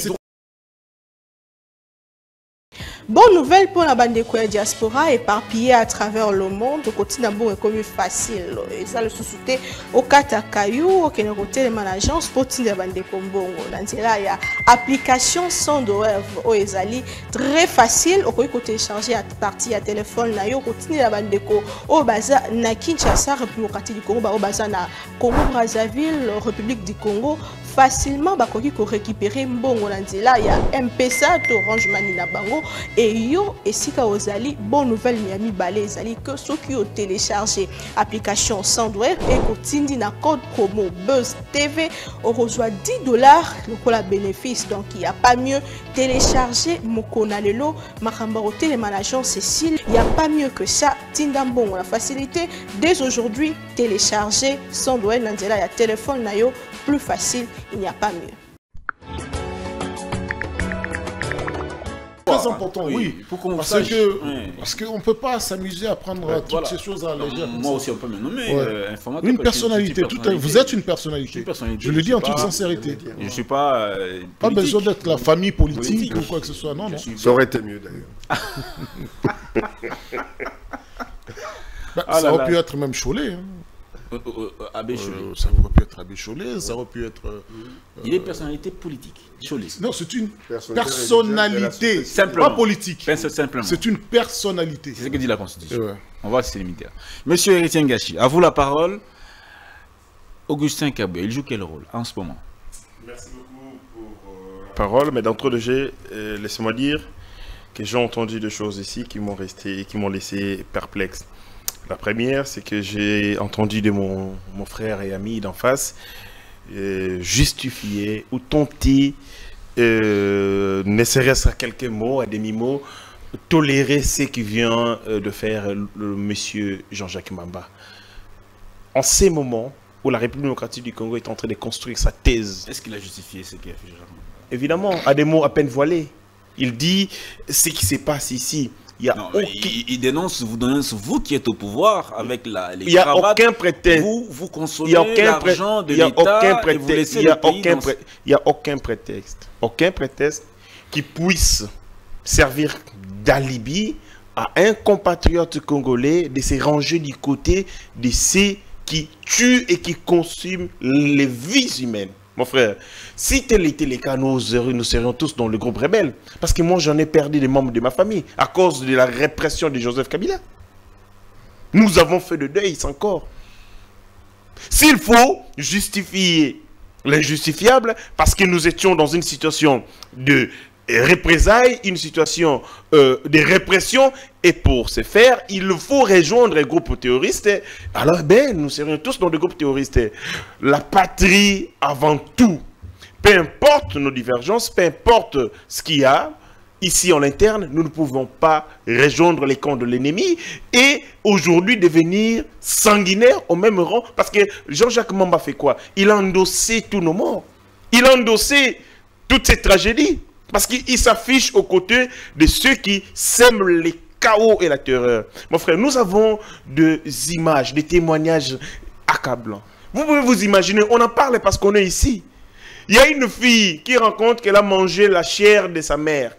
Bonne nouvelle pour la bande de diaspora éparpillée à travers le monde. Au quotidien, bon, est comme facile. Et ça, le sous-souté au Katakayou, au Kénéroté, les managers, pour la bande de Kombongo. Dans là, il y a application sans douleur au Ezali. Très facile. Au côté télécharger à partir à téléphone, na yo, continue la bande de Ko. Au Baza, na Kinshasa, République du Congo, au Baza, na Congo, Brazzaville, République du Congo. Facilement, bakoki ko récupérer mbongo na nzela ya M P S A, Orange Money na bango et yo esika ozali bonne nouvelle Miami Balé ezali que ceux qui ont téléchargé application Sandwave et kotindi na code promo Buzz T V on reçoit dix dollars le la bénéfice. Donc il n'y a pas mieux télécharger Mokona Lelo Makambaro Télémanagement Cécile, il n'y a pas mieux que ça. Tindambon la facilité dès aujourd'hui télécharger Sandwave na nzela ya téléphone na yo plus facile. Il n'y a pas mieux. Très important, oui. oui. Pour qu'on parce sache, que oui. parce qu'on ne peut pas s'amuser à prendre ouais, toutes voilà. ces choses à la légère. Moi aussi, on peut me nommer ouais. euh, informateur. Une personnalité, tout à... vous êtes une personnalité. Une personnalité. Je, je le dis en toute pas... sincérité. Je ne suis pas. Euh, pas besoin d'être la famille politique, politique ou quoi que ce soit. Non, non. Ça aurait été mieux d'ailleurs. bah, ah ça aurait pu être même Cholet. Hein. Euh, euh, Abbé Cholet. Euh, ça aurait pu être Abbé Cholet, ça aurait pu être... Euh, il est personnalité politique, Cholet. Non, c'est une personnalité, simplement. Pas politique. C'est une personnalité. C'est ce que dit la Constitution. Ouais. On va se limiter. Monsieur Héritier Ngachi, à vous la parole. Augustin Kabouya, il joue quel rôle en ce moment? Merci beaucoup pour euh, la parole, mais d'entre deux jeux, euh, laissez-moi dire que j'ai entendu des choses ici qui m'ont resté, qui m'ont laissé perplexe. La première, c'est que j'ai entendu de mon, mon frère et ami d'en face euh, justifier ou tenter, euh, ne serait-ce qu'à quelques mots, à demi-mots, tolérer ce qui vient euh, de faire le, le monsieur Jean-Jacques Mamba. En ces moments où la République démocratique du Congo est en train de construire sa thèse. Est-ce qu'il a justifié ce qui a fait Jean-Jacques Mamba? Évidemment, à des mots à peine voilés. Il dit ce qui se passe ici. Il, y a non, aucun... il, il dénonce, vous dénonce vous qui êtes au pouvoir avec la, les il n'y a cravates, aucun prétexte. Vous, vous consommez l'argent de l'État et vous laissez il y a le pays aucun dans... pré... Il n'y a aucun prétexte. Aucun prétexte qui puisse servir d'alibi à un compatriote congolais de se ranger du côté de ceux qui tuent et qui consument les vies humaines. Mon frère, si tel était le cas, nous, nous serions tous dans le groupe rebelle. Parce que moi, j'en ai perdu des membres de ma famille à cause de la répression de Joseph Kabila. Nous avons fait de deuil encore. S'il faut justifier l'injustifiable, parce que nous étions dans une situation de représailles, une situation euh, de répression, et pour ce faire, il faut rejoindre un groupe terroriste. Alors, ben, nous serions tous dans le groupe terroriste. La patrie avant tout. Peu importe nos divergences, peu importe ce qu'il y a, ici en interne, nous ne pouvons pas rejoindre les camps de l'ennemi et aujourd'hui devenir sanguinaires au même rang. Parce que Jean-Jacques Mamba fait quoi? Il a endossé tous nos morts. Il a endossé toutes ces tragédies. Parce qu'il s'affiche aux côtés de ceux qui sèment les chaos et la terreur. Mon frère, nous avons des images, des témoignages accablants. Vous pouvez vous imaginer, on en parle parce qu'on est ici. Il y a une fille qui raconte qu'elle a mangé la chair de sa mère.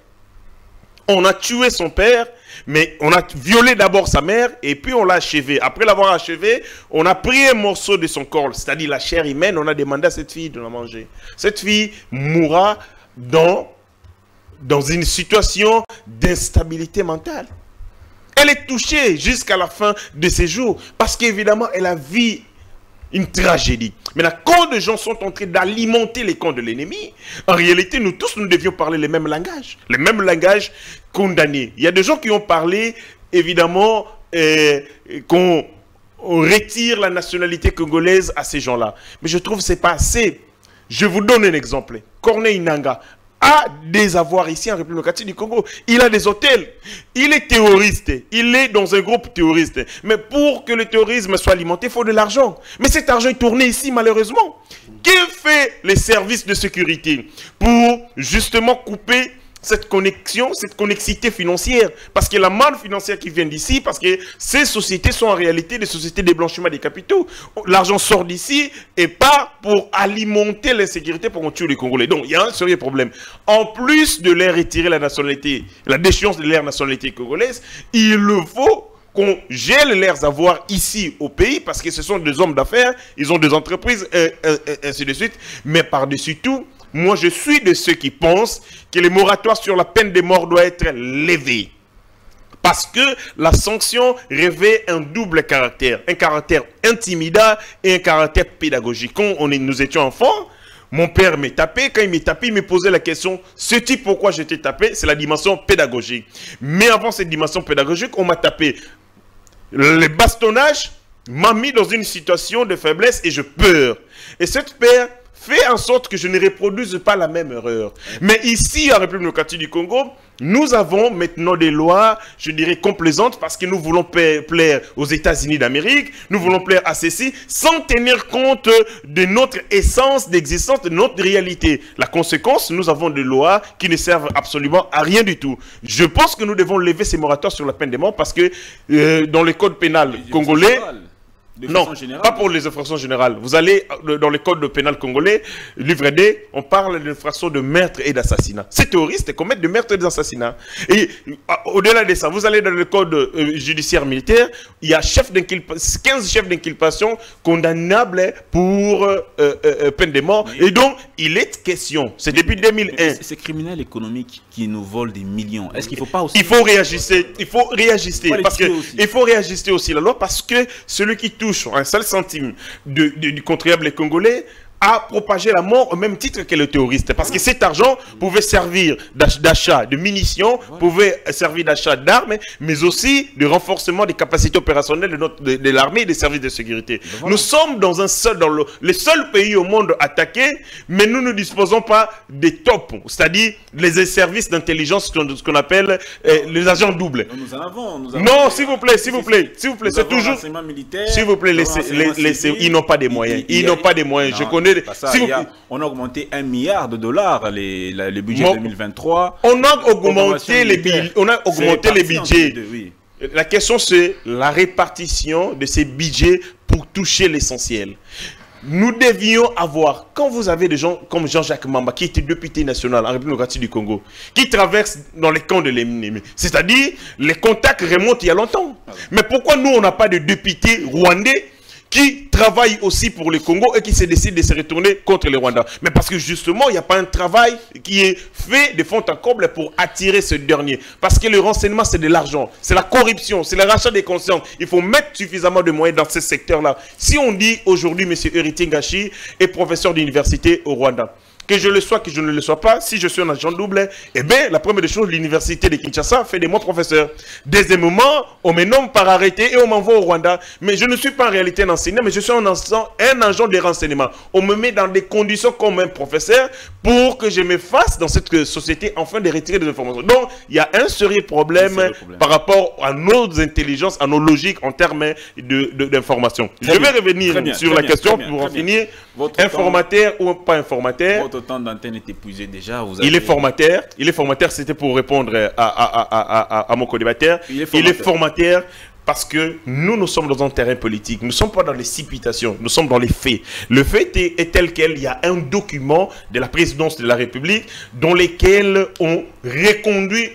On a tué son père, mais on a violé d'abord sa mère et puis on l'a achevé. Après l'avoir achevé, on a pris un morceau de son corps, c'est-à-dire la chair humaine, on a demandé à cette fille de la manger. Cette fille mourra dans... dans une situation d'instabilité mentale. Elle est touchée jusqu'à la fin de ses jours parce qu'évidemment, elle a vu une tragédie. Maintenant, quand des gens sont en train d'alimenter les camps de l'ennemi, en réalité, nous tous, nous devions parler le même langage. Le même langage condamné. Il y a des gens qui ont parlé, évidemment, euh, qu'on retire la nationalité congolaise à ces gens-là. Mais je trouve que ce n'est pas assez. Je vous donne un exemple. Corneille Nangaa a des avoirs ici en République démocratique du Congo. Il a des hôtels. Il est terroriste. Il est dans un groupe terroriste. Mais pour que le terrorisme soit alimenté, il faut de l'argent. Mais cet argent est tourné ici, malheureusement. Que fait les services de sécurité pour justement couper cette connexion, cette connexité financière? Parce que la manne financière qui vient d'ici, parce que ces sociétés sont en réalité des sociétés de blanchiment des capitaux. L'argent sort d'ici et pas pour alimenter l'insécurité pour qu'on tue les Congolais. Donc, il y a un sérieux problème. En plus de leur retirer la nationalité, la déchéance de leur nationalité congolaise, il faut qu'on gèle leurs avoirs ici au pays, parce que ce sont des hommes d'affaires, ils ont des entreprises, et, et, et ainsi de suite. Mais par-dessus tout, moi, je suis de ceux qui pensent que le moratoire sur la peine de mort doit être levé. Parce que la sanction revêt un double caractère. Un caractère intimidant et un caractère pédagogique. Quand on est, nous étions enfants, mon père m'a tapé. Quand il m'a tapé, il me posait la question, ce type pourquoi je t'ai tapé, c'est la dimension pédagogique. Mais avant cette dimension pédagogique, on m'a tapé. Le bastonnage m'a mis dans une situation de faiblesse et je peur. Et cette peur fait en sorte que je ne reproduise pas la même erreur. Mais ici, en République démocratique du Congo, nous avons maintenant des lois, je dirais, complaisantes parce que nous voulons plaire aux États-Unis d'Amérique, nous voulons plaire à ceci, sans tenir compte de notre essence d'existence, de notre réalité. La conséquence, nous avons des lois qui ne servent absolument à rien du tout. Je pense que nous devons lever ces moratoires sur la peine de mort parce que euh, dans le code pénal congolais... Non, pas pour les infractions générales. Vous allez dans le code pénal congolais, livre D, on parle d'infractions de meurtre et d'assassinat. Ces terroristes commettent de meurtre et d'assassinat. Et au-delà de ça, vous allez dans le code euh, judiciaire militaire, il y a chef quinze chefs d'inculpation condamnables pour euh, euh, peine de mort. Mais, et donc, il est question, c'est depuis deux mille un. Ces criminels économiques qui nous volent des millions, est-ce qu'il ne faut pas aussi... Il faut réajuster, il faut réajuster, parce que il faut réajuster aussi la loi, parce que celui qui touche un seul centime de, de, du contribuable congolais à propager la mort au même titre que le terroriste. Parce que cet argent pouvait servir d'achat de munitions, pouvait servir d'achat d'armes, mais aussi de renforcement des capacités opérationnelles de, notre, de, de l'armée et des services de sécurité. Voilà. Nous sommes dans un seul, dans le, le seul pays au monde attaqué, mais nous ne disposons pas des tops, c'est-à-dire les services d'intelligence, ce qu'on appelle euh, les agents doubles. Nous en avons. Nous avons non, s'il vous plaît, s'il vous plaît, s'il vous plaît, c'est toujours... S'il vous plaît, laissez, laissez, ils n'ont pas des moyens. Ils, ils n'ont pas des moyens. Non, je connais... Ça, si vous... a, on a augmenté un milliard de dollars les, la, le budget Mon... deux mille vingt-trois. On a augmenté les, bi... on a augmenté les budgets. De, oui. La question, c'est la répartition de ces budgets pour toucher l'essentiel. Nous devions avoir, quand vous avez des gens comme Jean-Jacques Mamba, qui était député national en République démocratique du Congo, qui traverse dans les camps de l'ennemi, c'est-à-dire les contacts remontent il y a longtemps. Mais pourquoi nous, on n'a pas de député rwandais qui travaille aussi pour le Congo et qui se décide de se retourner contre les Rwandais? Mais parce que justement, il n'y a pas un travail qui est fait de fond en comble pour attirer ce dernier. Parce que le renseignement, c'est de l'argent, c'est la corruption, c'est le rachat des consciences. Il faut mettre suffisamment de moyens dans ce secteur-là. Si on dit aujourd'hui, M. Héritier Ngashi est professeur d'université au Rwanda, que je le sois, que je ne le sois pas, si je suis un agent double, eh bien, la première des choses, l'université de Kinshasa fait de moi professeur. Deuxièmement, on me nomme par arrêté et on m'envoie au Rwanda. Mais je ne suis pas en réalité un enseignant, mais je suis un, un agent de renseignement. On me met dans des conditions comme un professeur pour que je me fasse dans cette société enfin de retirer des informations. Donc, il y a un sérieux problème, problème par rapport à nos intelligences, à nos logiques en termes d'information. Je vais revenir bien, sur la bien, question bien, pour en finir. Votre informateur temps, ou pas informateur. Votre temps d'antenne est épuisé déjà. Vous avez... Il est formateur. Il est formateur, c'était pour répondre à, à, à, à, à mon co-débatteur. Il est formateur. Il est formateur parce que nous, nous sommes dans un terrain politique. Nous ne sommes pas dans les supputations. Nous sommes dans les faits. Le fait est, est tel quel. Il y a un document de la présidence de la République dans lequel on reconduit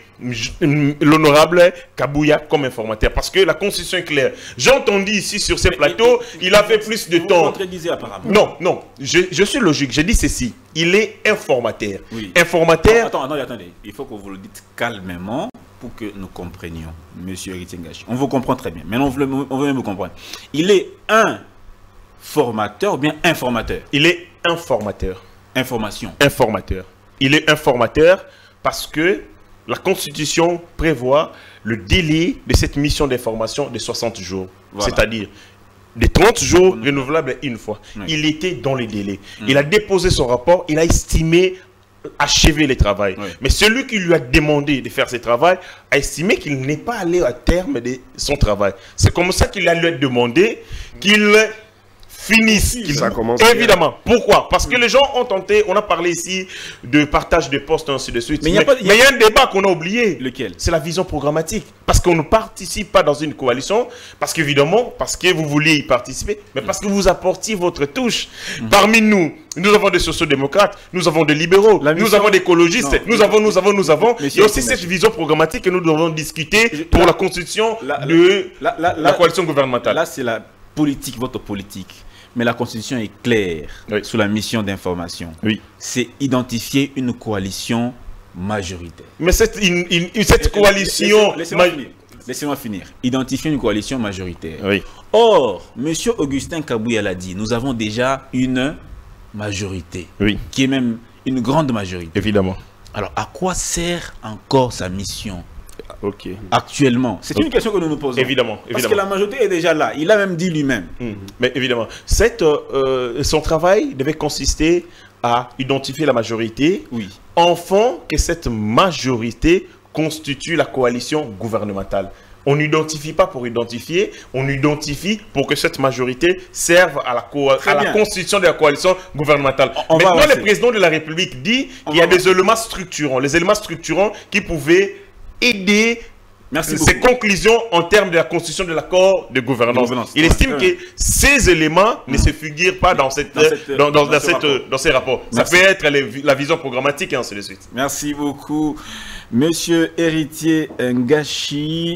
l'honorable Kabouya comme informateur. Parce que la constitution est claire. J'ai entendu ici sur ces plateaux, il a fait plus de temps. Vous apparemment. Non, non. Je, je suis logique. J'ai dit ceci. Il est informateur. Oui. Informateur. Attends, attends, attendez. Il faut que vous le dites calmement pour que nous comprenions, Monsieur Héritier Ngashi. On vous comprend très bien. Maintenant, on veut, on veut même vous comprendre. Il est un formateur ou bien informateur? Il est informateur. Information. Informateur. Il est informateur parce que la Constitution prévoit le délai de cette mission d'information de soixante jours. Voilà. C'est-à-dire de trente jours renouvelables une fois. Oui. Il était dans les délais. Mmh. Il a déposé son rapport, il a estimé achever le travail. Oui. Mais celui qui lui a demandé de faire ce travail a estimé qu'il n'est pas allé à terme de son travail. C'est comme ça qu'il a lui demandé qu'il finissent. Ça commence évidemment. Bien. Pourquoi? Parce que les gens ont tenté, on a parlé ici de partage de postes, ainsi de suite. Mais il y, y, y a un débat qu'on a oublié. Lequel? C'est la vision programmatique. Parce qu'on ne participe pas dans une coalition, parce qu'évidemment, parce que vous vouliez y participer, mais parce que vous apportiez votre touche. Mmh. Parmi nous, nous avons des sociodémocrates, nous avons des libéraux, mission... nous avons des écologistes, non, nous, avons, nous avons, nous avons, il y a aussi cette vision programmatique que nous devons discuter pour la, la constitution la, de la, la, la, la coalition gouvernementale. Là, c'est la politique, votre politique. Mais la Constitution est claire oui. Sur la mission d'information. Oui. C'est identifier une coalition majoritaire. Mais cette, une, une, cette coalition... Laissez-moi finir. Laissez-moi finir. Identifier une coalition majoritaire. Oui. Or, M. Augustin Kabouya l'a dit, nous avons déjà une majorité. Oui. Qui est même une grande majorité. Évidemment. Alors, à quoi sert encore sa mission? Ok. Actuellement, c'est okay. Une question que nous nous posons. Évidemment, Parce évidemment. que la majorité est déjà là. Il a même dit lui-même. Mmh. Mais évidemment, cette, euh, son travail devait consister à identifier la majorité. Oui. Enfin, que cette majorité constitue la coalition gouvernementale. On n'identifie pas pour identifier, on identifie pour que cette majorité serve à la, co à la constitution de la coalition gouvernementale. On Maintenant, le président de la République dit qu'il y a des éléments structurants. Les éléments structurants qui pouvaient aider Merci ces beaucoup. conclusions en termes de la constitution de l'accord de gouvernance. gouvernance. Il estime ouais. que ces éléments mmh. ne se figurent pas dans, cette, dans, cette, dans, dans, dans, dans, cette, rapport. dans ces rapports. Merci. Ça peut être les, la vision programmatique et ainsi de suite. Merci beaucoup. Monsieur Héritier Ngashi,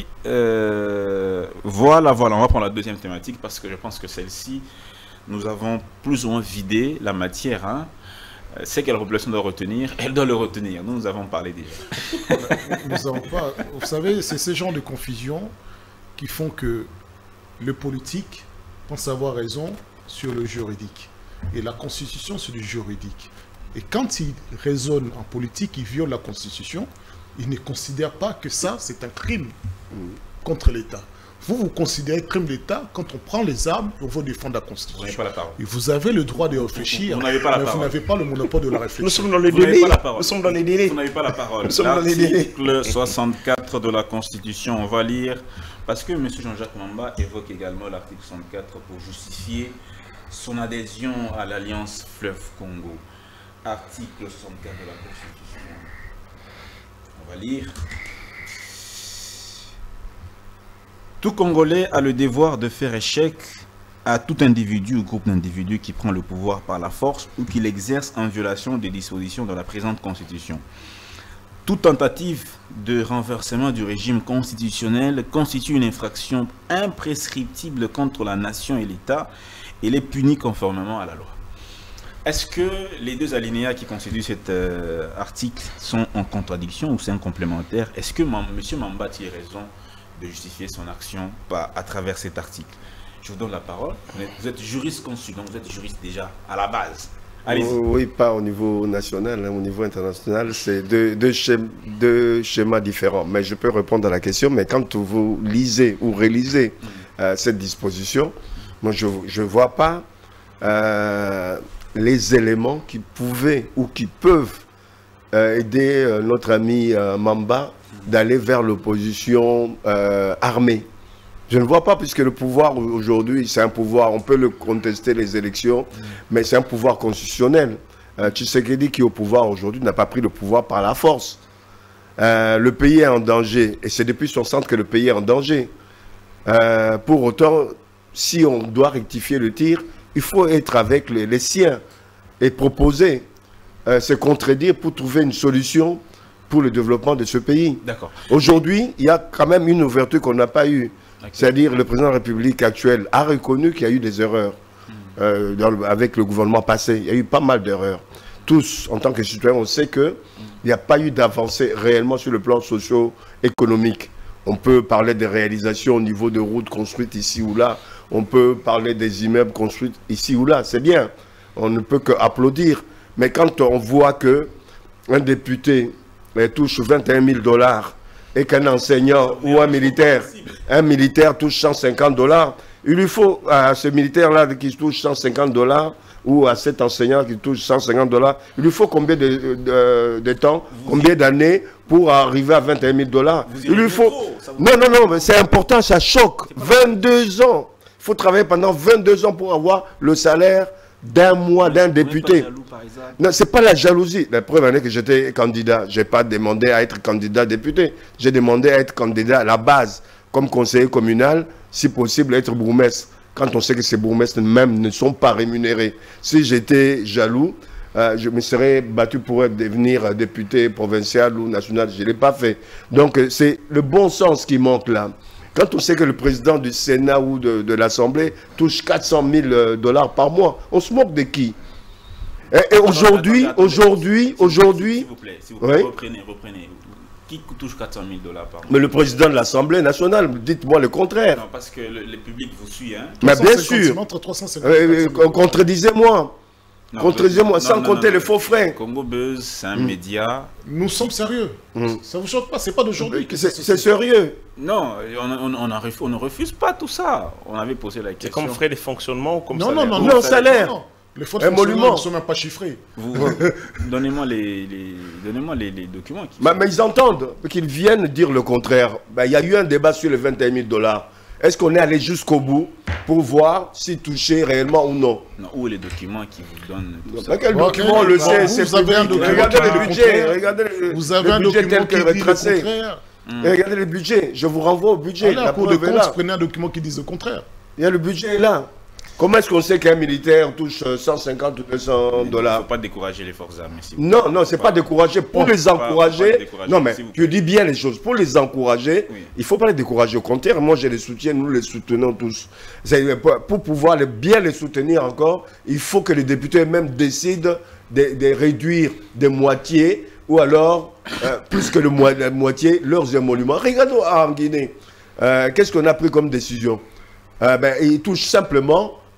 euh, voilà, voilà, on va prendre la deuxième thématique parce que je pense que celle-ci, nous avons plus ou moins vidé la matière. Hein. C'est quelle population doit retenir? Elle doit le retenir. Nous, nous avons parlé déjà. Nous avons pas, vous savez, c'est ces genres de confusion qui font que le politique pense avoir raison sur le juridique. Et la Constitution, c'est du juridique. Et quand il raisonne en politique, il viole la Constitution, il ne considère pas que ça, c'est un crime contre l'État. Vous, vous considérez crime d'État quand on prend les armes et on veut défendre la Constitution. Vous n'avez pas la parole. Et vous avez le droit de réfléchir, vous n'avez pas la mais parole. vous n'avez pas le monopole de la réflexion. Nous sommes dans les Vous n'avez délais. pas la parole. Nous sommes dans les délais. Vous n'avez pas la parole. Nous sommes dans les délais. L'article soixante-quatre de la Constitution, on va lire, parce que M. Jean-Jacques Mamba évoque également l'article soixante-quatre pour justifier son adhésion à l'Alliance Fleuve Congo. Article soixante-quatre de la Constitution. On va lire. Tout Congolais a le devoir de faire échec à tout individu ou groupe d'individus qui prend le pouvoir par la force ou qui l'exerce en violation des dispositions de la présente Constitution. Toute tentative de renversement du régime constitutionnel constitue une infraction imprescriptible contre la nation et l'État et les punit conformément à la loi. Est-ce que les deux alinéas qui constituent cet euh, article sont en contradiction ou c'est un complémentaire? Est-ce que M. Mamba a raison de justifier son action par, à travers cet article? Je vous donne la parole. Vous êtes, vous êtes juriste consul, donc vous êtes juriste déjà à la base. Allez-y. Oui, pas au niveau national, hein, au niveau international, c'est deux, deux, schémas, deux schémas différents. Mais je peux répondre à la question, mais quand vous lisez ou réalisez mmh. euh, cette disposition, moi je ne vois pas euh, les éléments qui pouvaient ou qui peuvent euh, aider euh, notre ami euh, Mamba d'aller vers l'opposition euh, armée. Je ne vois pas, puisque le pouvoir aujourd'hui, c'est un pouvoir, on peut le contester les élections, mmh. mais c'est un pouvoir constitutionnel. Euh, Tshisekedi qui est au pouvoir aujourd'hui n'a pas pris le pouvoir par la force. Euh, le pays est en danger, et c'est depuis son centre que le pays est en danger. Euh, pour autant, si on doit rectifier le tir, il faut être avec les, les siens et proposer, euh, se contredire pour trouver une solution pour le développement de ce pays. D'accord. Aujourd'hui, il y a quand même une ouverture qu'on n'a pas eue. Okay. C'est-à-dire le président de la République actuel a reconnu qu'il y a eu des erreurs mmh. euh, dans le, avec le gouvernement passé. Il y a eu pas mal d'erreurs. Tous, en tant que citoyens, on sait qu'il n'y a pas eu d'avancée réellement sur le plan socio-économique. On peut parler des réalisations au niveau de routes construites ici ou là. On peut parler des immeubles construits ici ou là. C'est bien. On ne peut qu'applaudir. Mais quand on voit qu'un député touche vingt et un mille dollars et qu'un enseignant ou un militaire, un militaire touche cent cinquante dollars, il lui faut à ce militaire-là qui touche cent cinquante dollars ou à cet enseignant qui touche cent cinquante dollars, il lui faut combien de, de, de temps, combien d'années pour arriver à vingt et un mille dollars? Il lui faut... Non, non, non, mais c'est important, ça choque. vingt-deux ans. Il faut travailler pendant vingt-deux ans pour avoir le salaire d'un mois d'un député. Non, c'est pas la jalousie. La preuve est que j'étais candidat. Je n'ai pas demandé à être candidat député. J'ai demandé à être candidat à la base, comme conseiller communal, si possible être bourgmestre. Quand on sait que ces bourgmestres même ne sont pas rémunérés. Si j'étais jaloux, euh, je me serais battu pour devenir député provincial ou national. Je ne l'ai pas fait. Donc c'est le bon sens qui manque là. Quand on sait que le président du Sénat ou de, de l'Assemblée touche quatre cent mille dollars par mois, on se moque de qui? Et, et aujourd'hui, aujourd'hui, aujourd'hui... S'il vous plaît, s'il vous plaît, oui? reprenez, reprenez. Qui touche quatre cent mille dollars par mois? Mais le président de l'Assemblée nationale, dites-moi le contraire. Non, parce que le, le public vous suit, hein. Mais bien sûr. Euh, Contredisez-moi. Contredisez-moi, sans non, compter non, les faux frais. Congo Buzz, c'est un mmh. média. Nous sommes sérieux. Mmh. Ça ne vous choque pas, c'est pas d'aujourd'hui. C'est sérieux. Non, on, on, on, a refuse, on ne refuse pas tout ça. On avait posé la question. C'est comme frais de fonctionnement ou comme non, salaire? Non, non, non, non, salaire. Non. Les fautes de fonctionnement ne sont même pas chiffrées. Donnez-moi les, les, donnez les, les documents. Qui mais, mais ils entendent qu'ils viennent dire le contraire. Ben, il y a eu un débat sur les vingt et un mille dollars. Est-ce qu'on est allé jusqu'au bout pour voir s'il touchait réellement ou non? Non, où est les documents qui vous donnent tout ça? Mais quel okay, document le sait? Vous, vous avez un document regardez le budget. Regardez le, vous avez le un budget document tel qui que dit retracé. le contraire. Mmh. Regardez le budget. Je vous renvoie au budget. Ah là, pour le compte, prenez un document qui dit le contraire. Il y a le budget là. Comment est-ce qu'on sait qu'un militaire touche cent cinquante ou deux cents dollars? Il ne faut pas décourager les forces armées. Si non, non, c'est pas, pas décourager. Pour oh, les encourager, pas, pas non mais si je dis bien les choses. Pour les encourager, oui. il ne faut pas les décourager. Au contraire, moi je les soutiens, nous les soutenons tous. Pour pouvoir les, bien les soutenir encore, il faut que les députés même décident de, de réduire de moitié ou alors, euh, plus que le mo la moitié, leurs émoluments. Regardons en Guinée. Euh, Qu'est-ce qu'on a pris comme décision? Euh, ben, ils touchent simplement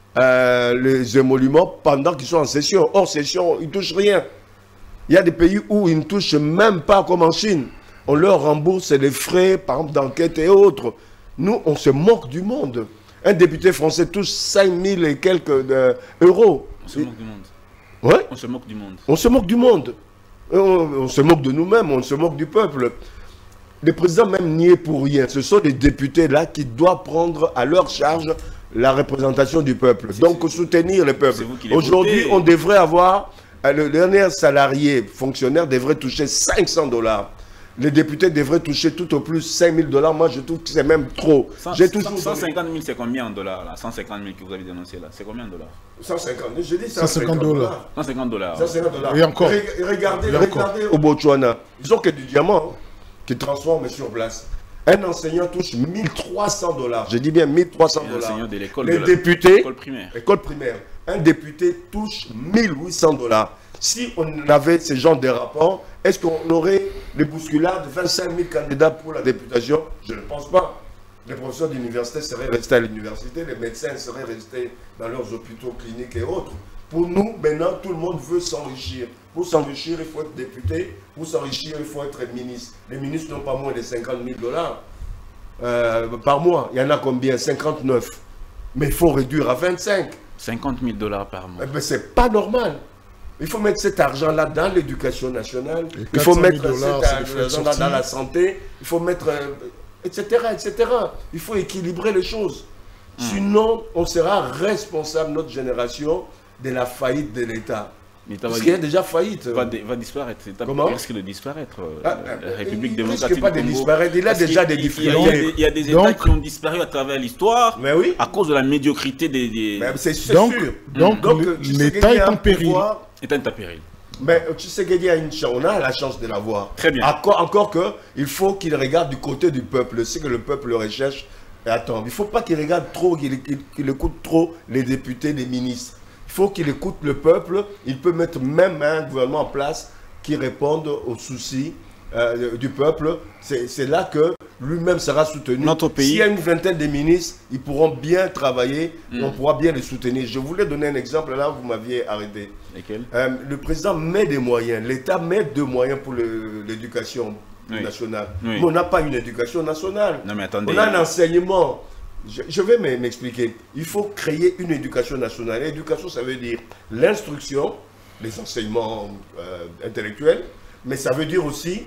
euh, les émoluments pendant qu'ils sont en session. Hors session, ils ne touchent rien. Il y a des pays où ils ne touchent même pas, comme en Chine. On leur rembourse les frais, par exemple, d'enquête et autres. Nous, on se moque du monde. Un député français touche cinq mille et quelques euh, euros. On se moque du monde. Ouais. On se moque du monde. On se moque du monde. On, on se moque de nous-mêmes, on se moque du peuple. Les présidents même n'y est pour rien. Ce sont des députés là qui doivent prendre à leur charge la représentation du peuple. Donc soutenir le peuple. Aujourd'hui, on devrait avoir, le dernier salarié fonctionnaire devrait toucher cinq cents dollars. Les députés devraient toucher tout au plus cinq mille dollars. Moi, je trouve que c'est même trop. J'ai toujours cent cinquante mille, c'est combien en dollars là? cent cinquante mille que vous avez dénoncé là, c'est combien en dollars? cent cinquante, je dis cent cinquante dollars. cent cinquante dollars. cent cinquante dollars. Et encore. Regardez, Et regardez encore. Au Botswana. Ils ont que du diamant qui transforment sur place. Un enseignant touche mille trois cents dollars. Je dis bien mille trois cents dollars. De l'école Les de députés, école primaire. école primaire. Un député touche mille huit cents dollars. Si on avait ce genre de rapports, est-ce qu'on aurait les bousculades de vingt-cinq mille candidats pour la députation? Je ne pense pas. Les professeurs d'université seraient restés à l'université, les médecins seraient restés dans leurs hôpitaux, cliniques et autres. Pour nous, maintenant, tout le monde veut s'enrichir. Pour s'enrichir, il faut être député. Pour s'enrichir, il faut être ministre. Les ministres n'ont pas moins de cinquante mille dollars euh, par mois. Il y en a combien? cinquante-neuf. Mais il faut réduire à vingt-cinq. cinquante mille dollars par mois. Eh ben, c'est pas normal. Il faut mettre cet argent-là dans l'éducation nationale. Il faut mettre cet argent-là dans la santé. Il faut mettre... Euh, et cetera, et cetera. Il faut équilibrer les choses. Mmh. Sinon, on sera responsable, notre génération, de la faillite de l'État. Parce qu'il y a déjà faillite. Va, va disparaître. Comment? Il risque de disparaître. Ah, la République il démocratique risque pas de disparaître. Il a déjà des difficultés. Il y a des États qui ont disparu à travers l'histoire oui. à cause de la médiocrité des... des... C'est sûr. Donc, donc, donc l'État est en péril. L'État est en péril. Mais tu sais qu'il y a une chance, on a la chance de l'avoir. Très bien. Encore, encore que, il faut qu'il regarde du côté du peuple, ce que le peuple recherche. Et attends, il ne faut pas qu'il regarde trop, qu'il qu'il écoute trop les députés, les ministres. Il faut qu'il écoute le peuple. Il peut mettre même un gouvernement en place qui réponde aux soucis euh, du peuple. C'est là que lui-même sera soutenu. Notre pays. S'il y a une vingtaine de ministres, ils pourront bien travailler, mm. on pourra bien les soutenir. Je voulais donner un exemple là, vous m'aviez arrêté. Lesquels? euh, Le président met des moyens, l'État met des moyens pour l'éducation oui. nationale. Oui. Mais on n'a pas une éducation nationale. Non, mais attendez. On a un enseignement. Je, je vais m'expliquer. Il faut créer une éducation nationale. L'éducation, ça veut dire l'instruction, les enseignements euh, intellectuels, mais ça veut dire aussi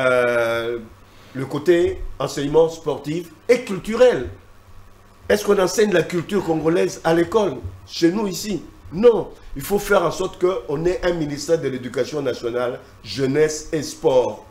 euh, le côté enseignement sportif et culturel. Est-ce qu'on enseigne la culture congolaise à l'école, chez nous ici? Non. Il faut faire en sorte qu'on ait un ministère de l'éducation nationale, jeunesse et sport.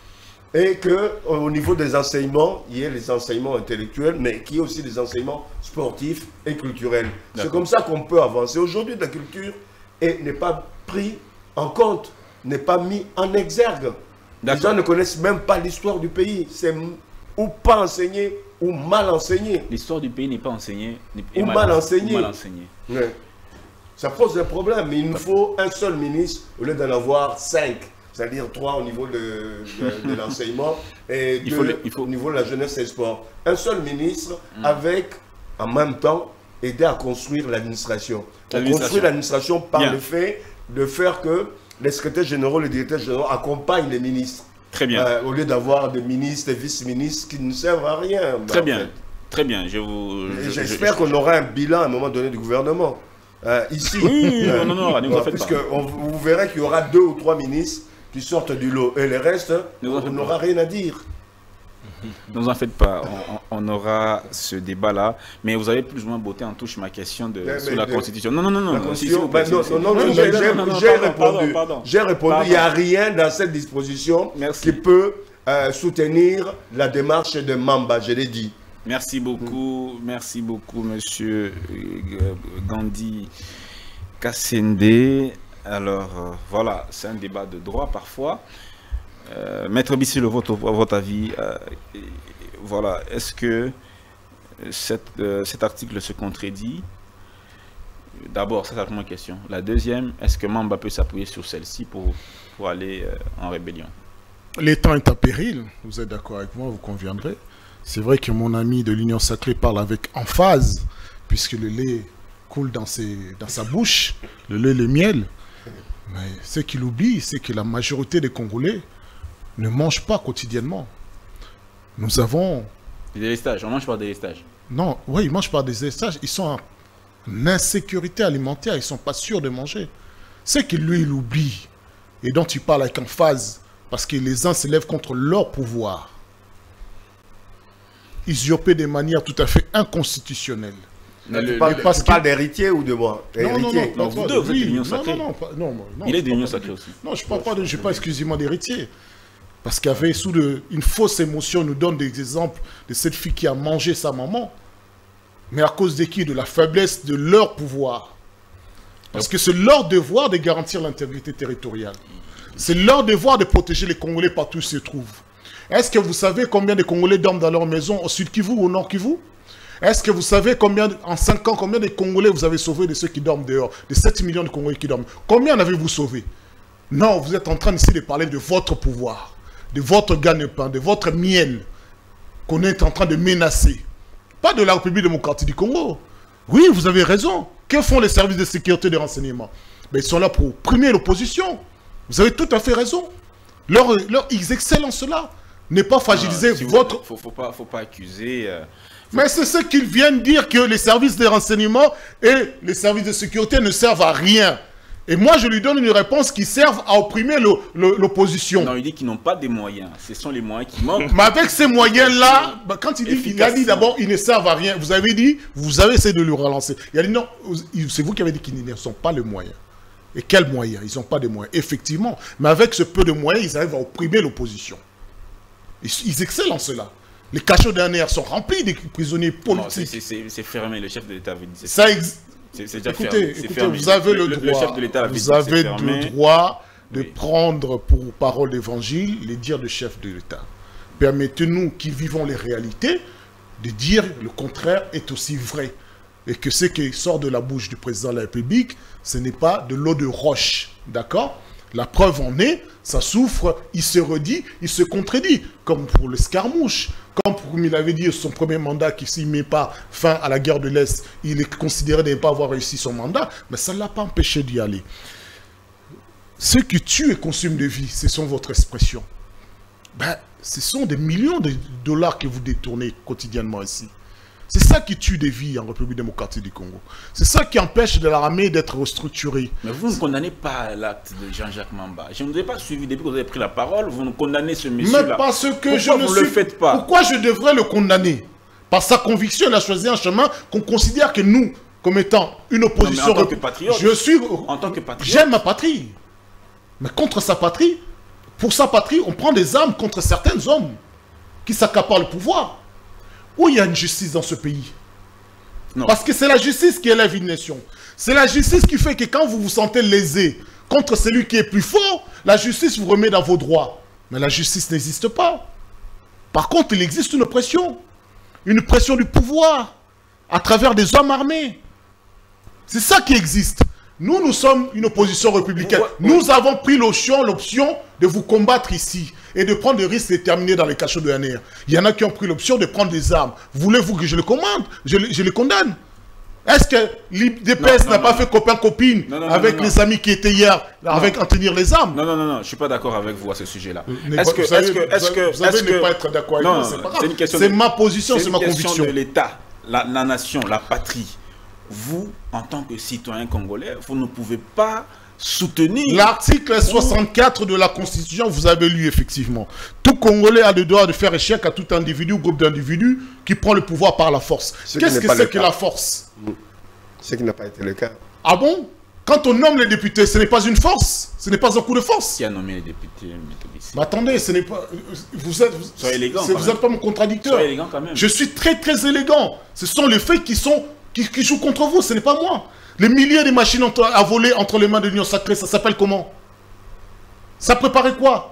Et qu'au niveau des enseignements, il y ait les enseignements intellectuels, mais qu'il y ait aussi des enseignements sportifs et culturels. C'est comme ça qu'on peut avancer. Aujourd'hui, la culture n'est pas prise en compte, n'est pas mis en exergue. Les gens ne connaissent même pas l'histoire du pays. C'est ou pas enseigné, ou mal enseigné. L'histoire du pays n'est pas enseignée, ou mal, mal enseignée. Mal enseigné. Ouais. Ça pose un problème, mais il nous faut un seul ministre au lieu d'en avoir cinq. C'est-à-dire trois au niveau de, de, de l'enseignement et deux il faut le, il faut... au niveau de la jeunesse et du sport. Un seul ministre mmh. avec, en même temps, aider à construire l'administration. Construire l'administration par Bien. le fait de faire que les secrétaires généraux, les directeurs généraux accompagnent les ministres. Très bien. Euh, au lieu d'avoir des ministres et vice-ministres qui ne servent à rien. Très bien. Fait. Très bien. Je vous. J'espère qu'on aura un bilan à un moment donné du gouvernement. Euh, ici. Oui, euh, non, non, non, non, puisque on, vous verrez qu'il y aura deux ou trois ministres qui sortent du lot. Et les restes, on n'aura rien à dire. Ne vous en faites pas, on, on aura ce débat-là. Mais vous avez plus ou moins botté en touche ma question de, mais, sur mais la de, Constitution. Non, non, non, non. Constitution, ben non, non, non, non j'ai répondu. J'ai répondu, il n'y a rien dans cette disposition Merci. qui peut euh, soutenir la démarche de Mamba, je l'ai dit. Merci beaucoup, mmh. merci beaucoup, monsieur Gandhi Kassende. Alors, euh, voilà, c'est un débat de droit parfois. Euh, Maître Bissy, le vote, votre avis, euh, et, voilà, est-ce que cette, euh, cet article se contredit? D'abord, c'est la première question. La deuxième, est-ce que Mamba peut s'appuyer sur celle-ci pour, pour aller euh, en rébellion? L'État est à péril, vous êtes d'accord avec moi, vous conviendrez. C'est vrai que mon ami de l'Union Sacrée parle avec emphase, puisque le lait coule dans, ses, dans sa bouche, le lait, le miel. Mais ce qu'il oublie, c'est que la majorité des Congolais ne mangent pas quotidiennement. Nous avons... Des délestages, on mange par délestage. Non, oui, ils mangent par des délestages. Ils sont en insécurité alimentaire, ils ne sont pas sûrs de manger. Ce que lui, il oublie, et dont il parle avec emphase, parce que les uns se lèvent contre leur pouvoir, usurpé de manière tout à fait inconstitutionnelle. Mais le, tu parles, parce tu parles d'héritier ou de moi? Non, non, non, non, vous deux, vous êtes des unions sacrées. Non, non, pas, non, non, il est des unions sacrées aussi. Non, je ne parle pas, de, je pas exclusivement d'héritier. Parce qu'il y avait sous de, une fausse émotion, nous donne des exemples de cette fille qui a mangé sa maman. Mais à cause de qui? De la faiblesse de leur pouvoir. Parce que c'est leur devoir de garantir l'intégrité territoriale. C'est leur devoir de protéger les Congolais partout où ils se trouvent. Est-ce que vous savez combien de Congolais dorment dans leur maison au sud Kivu ou au nord Kivu? Est-ce que vous savez combien, en cinq ans, combien de Congolais vous avez sauvés de ceux qui dorment dehors? De sept millions de Congolais qui dorment. Combien en avez-vous sauvé? Non, vous êtes en train ici de parler de votre pouvoir, de votre gagne-pain, de votre miel qu'on est en train de menacer. Pas de la République démocratique du Congo. Oui, vous avez raison. Que font les services de sécurité et de renseignement? Mais ils sont là pour primer l'opposition. Vous avez tout à fait raison. Leur, leur, ils excellent en cela. Ne pas fragiliser non, si votre... Il ne faut, faut, pas, faut pas accuser... Euh, faut... Mais c'est ce qu'ils viennent dire, que les services de renseignement et les services de sécurité ne servent à rien. Et moi, je lui donne une réponse qui serve à opprimer l'opposition. Non, il dit qu'ils n'ont pas des moyens. Ce sont les moyens qui manquent. Mais avec ces moyens-là, bah, quand il dit qu'il a dit d'abord, ils ne servent à rien. Vous avez dit, vous avez essayé de le relancer. Il a dit non, c'est vous qui avez dit qu'ils ne sont pas les moyens. Et quels moyens? Ils n'ont pas de moyens. Effectivement. Mais avec ce peu de moyens, ils arrivent à opprimer l'opposition. Ils, ils excellent en cela. Les cachots d'un air sont remplis de prisonniers politiques. C'est fermé, le chef de l'État avait dit. Ça ex... déjà écoutez, fermé. écoutez Fermé. vous avez le, le, droit, le chef de l'État vous avez le droit de oui. prendre pour parole d'évangile les dires du chef de l'État. Permettez-nous qui vivons les réalités de dire le contraire est aussi vrai. Et que ce qui sort de la bouche du président de la République, ce n'est pas de l'eau de roche. D'accord? La preuve en est, ça souffre, il se redit, il se contredit. Comme pour l'escarmouche, comme pour, il avait dit son premier mandat, qu'il s'il ne met pas fin à la guerre de l'Est, il est considéré de ne pas avoir réussi son mandat, mais ça ne l'a pas empêché d'y aller. Ceux qui tuent et consument de vie, ce sont votre expression. Ben, ce sont des millions de dollars que vous détournez quotidiennement ici. C'est ça qui tue des vies en République démocratique du Congo. C'est ça qui empêche de l'armée d'être restructurée. Mais vous ne condamnez pas l'acte de Jean-Jacques Mamba. Je ne vous ai pas suivi depuis que vous avez pris la parole. Vous ne condamnez ce monsieur-là. Mais parce que Pourquoi je ne vous suis... le faites pas? Pourquoi je devrais le condamner? Par sa conviction, il a choisi un chemin qu'on considère que nous, comme étant une opposition... Non, mais en tant que patriote, je suis... En tant que patriote... J'aime ma patrie. Mais contre sa patrie, pour sa patrie, on prend des armes contre certains hommes qui s'accaparent le pouvoir. Où il y a une justice dans ce pays? Non. Parce que c'est la justice qui élève une nation. C'est la justice qui fait que quand vous vous sentez lésé contre celui qui est plus fort, la justice vous remet dans vos droits. Mais la justice n'existe pas. Par contre, il existe une pression. Une pression du pouvoir à travers des hommes armés. C'est ça qui existe. Nous, nous sommes une opposition républicaine. Ouais, ouais. Nous avons pris l'option, l'option de vous combattre ici et de prendre des risques déterminés dans les cachots de N R. Il y en a qui ont pris l'option de prendre des armes. Voulez-vous que je les commande? Je, je les condamne. Est-ce que l'I D P S n'a pas non. fait copain-copine avec non, non, les non. amis qui étaient hier non. avec en tenir les armes? Non, non, non, non, je ne suis pas d'accord avec vous à ce sujet-là. Est-ce que, est-ce que, est-ce que, vous avez ne pas être d'accord avec moi, c'est pas grave. C'est ma position, c'est ma conviction. C'est une question de l'État, la, la nation, la patrie. Vous, en tant que citoyen congolais, vous ne pouvez pas soutenir... L'article soixante-quatre de la Constitution, vous avez lu effectivement. Tout Congolais a le droit de faire échec à tout individu ou groupe d'individus qui prend le pouvoir par la force. Qu'est-ce que c'est que la force? Ce qui n'a pas été le cas. Ah bon? Quand on nomme les députés, ce n'est pas une force? Ce n'est pas un coup de force? Qui a nommé les députés? Mais attendez, ce n'est pas... Vous êtes... Soyez élégant. Vous n'êtes pas mon contradicteur. Soyez élégant quand même. Je suis très très élégant. Ce sont les faits qui sont... Qui, qui joue contre vous, ce n'est pas moi. Les milliers de machines entre, à voler entre les mains de l'Union sacrée, ça s'appelle comment? Ça préparait quoi?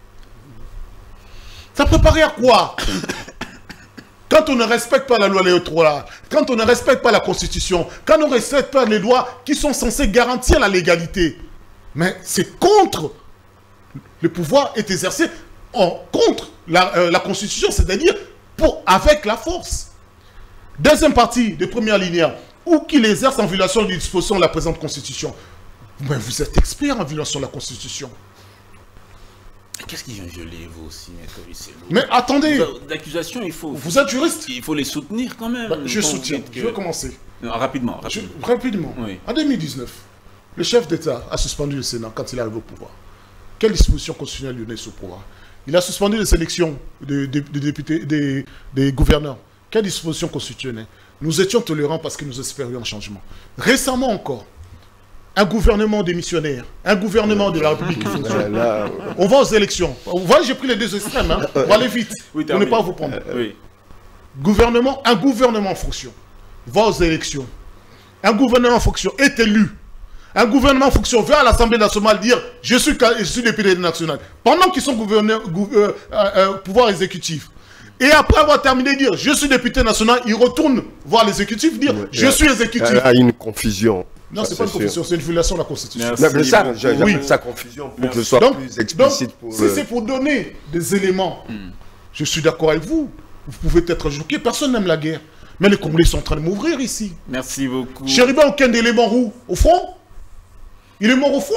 Ça préparait à quoi? Quand on ne respecte pas la loi électorale, quand on ne respecte pas la Constitution, quand on ne respecte pas les lois qui sont censées garantir la légalité, mais c'est contre le pouvoir est exercé en, contre la, euh, la Constitution, c'est-à-dire pour avec la force. Deuxième partie de première linéaire. ou qu'il exerce en violation des dispositions de la présente Constitution. Mais vous êtes expert en violation de la Constitution. Qu'est-ce qu'ils ont violé, vous aussi, maître Vicelo? Mais attendez, l'accusation, il faut... Vous êtes juriste? Il faut les soutenir quand même. Bah, je soutiens, que... je vais commencer. Non, rapidement, rapidement. Je... rapidement. Oui. En deux mille dix-neuf, le chef d'État a suspendu le Sénat quand il est arrivé au pouvoir. Quelle disposition constitutionnelle lui donnait ce pouvoir? Il a suspendu les élections des de, de députés, des, des gouverneurs. Quelle disposition constitutionnelle? Nous étions tolérants parce que nous espérions un changement. Récemment encore, un gouvernement démissionnaire, un gouvernement de la République qui fonctionne. On va aux élections. Voilà, j'ai pris les deux extrêmes. Hein. On va aller vite oui, pour ne pas vous prendre. Euh, oui. Gouvernement, un gouvernement en fonction va aux élections. Un gouvernement en fonction est élu. Un gouvernement en fonction va à l'Assemblée nationale dire « Je suis, je suis député national ». Pendant qu'ils sont gouverneurs, gou, euh, euh, pouvoir exécutif. Et après avoir terminé de dire « Je suis député national », ils retournent voir l'exécutif dire « Je suis exécutif ». Il y a une confusion. Non, ce n'est pas une confusion, c'est une violation de la Constitution. Non, mais ça, j'appelle oui. ça confusion pour que ce soit donc, plus explicite. Donc, pour, si euh... c'est pour donner des éléments, mm. je suis d'accord avec vous. Vous pouvez être choqué, personne n'aime la guerre. Mais les Congolais sont en train de m'ouvrir ici. Merci beaucoup. Chériba, aucun élément où au front. Il est mort au front.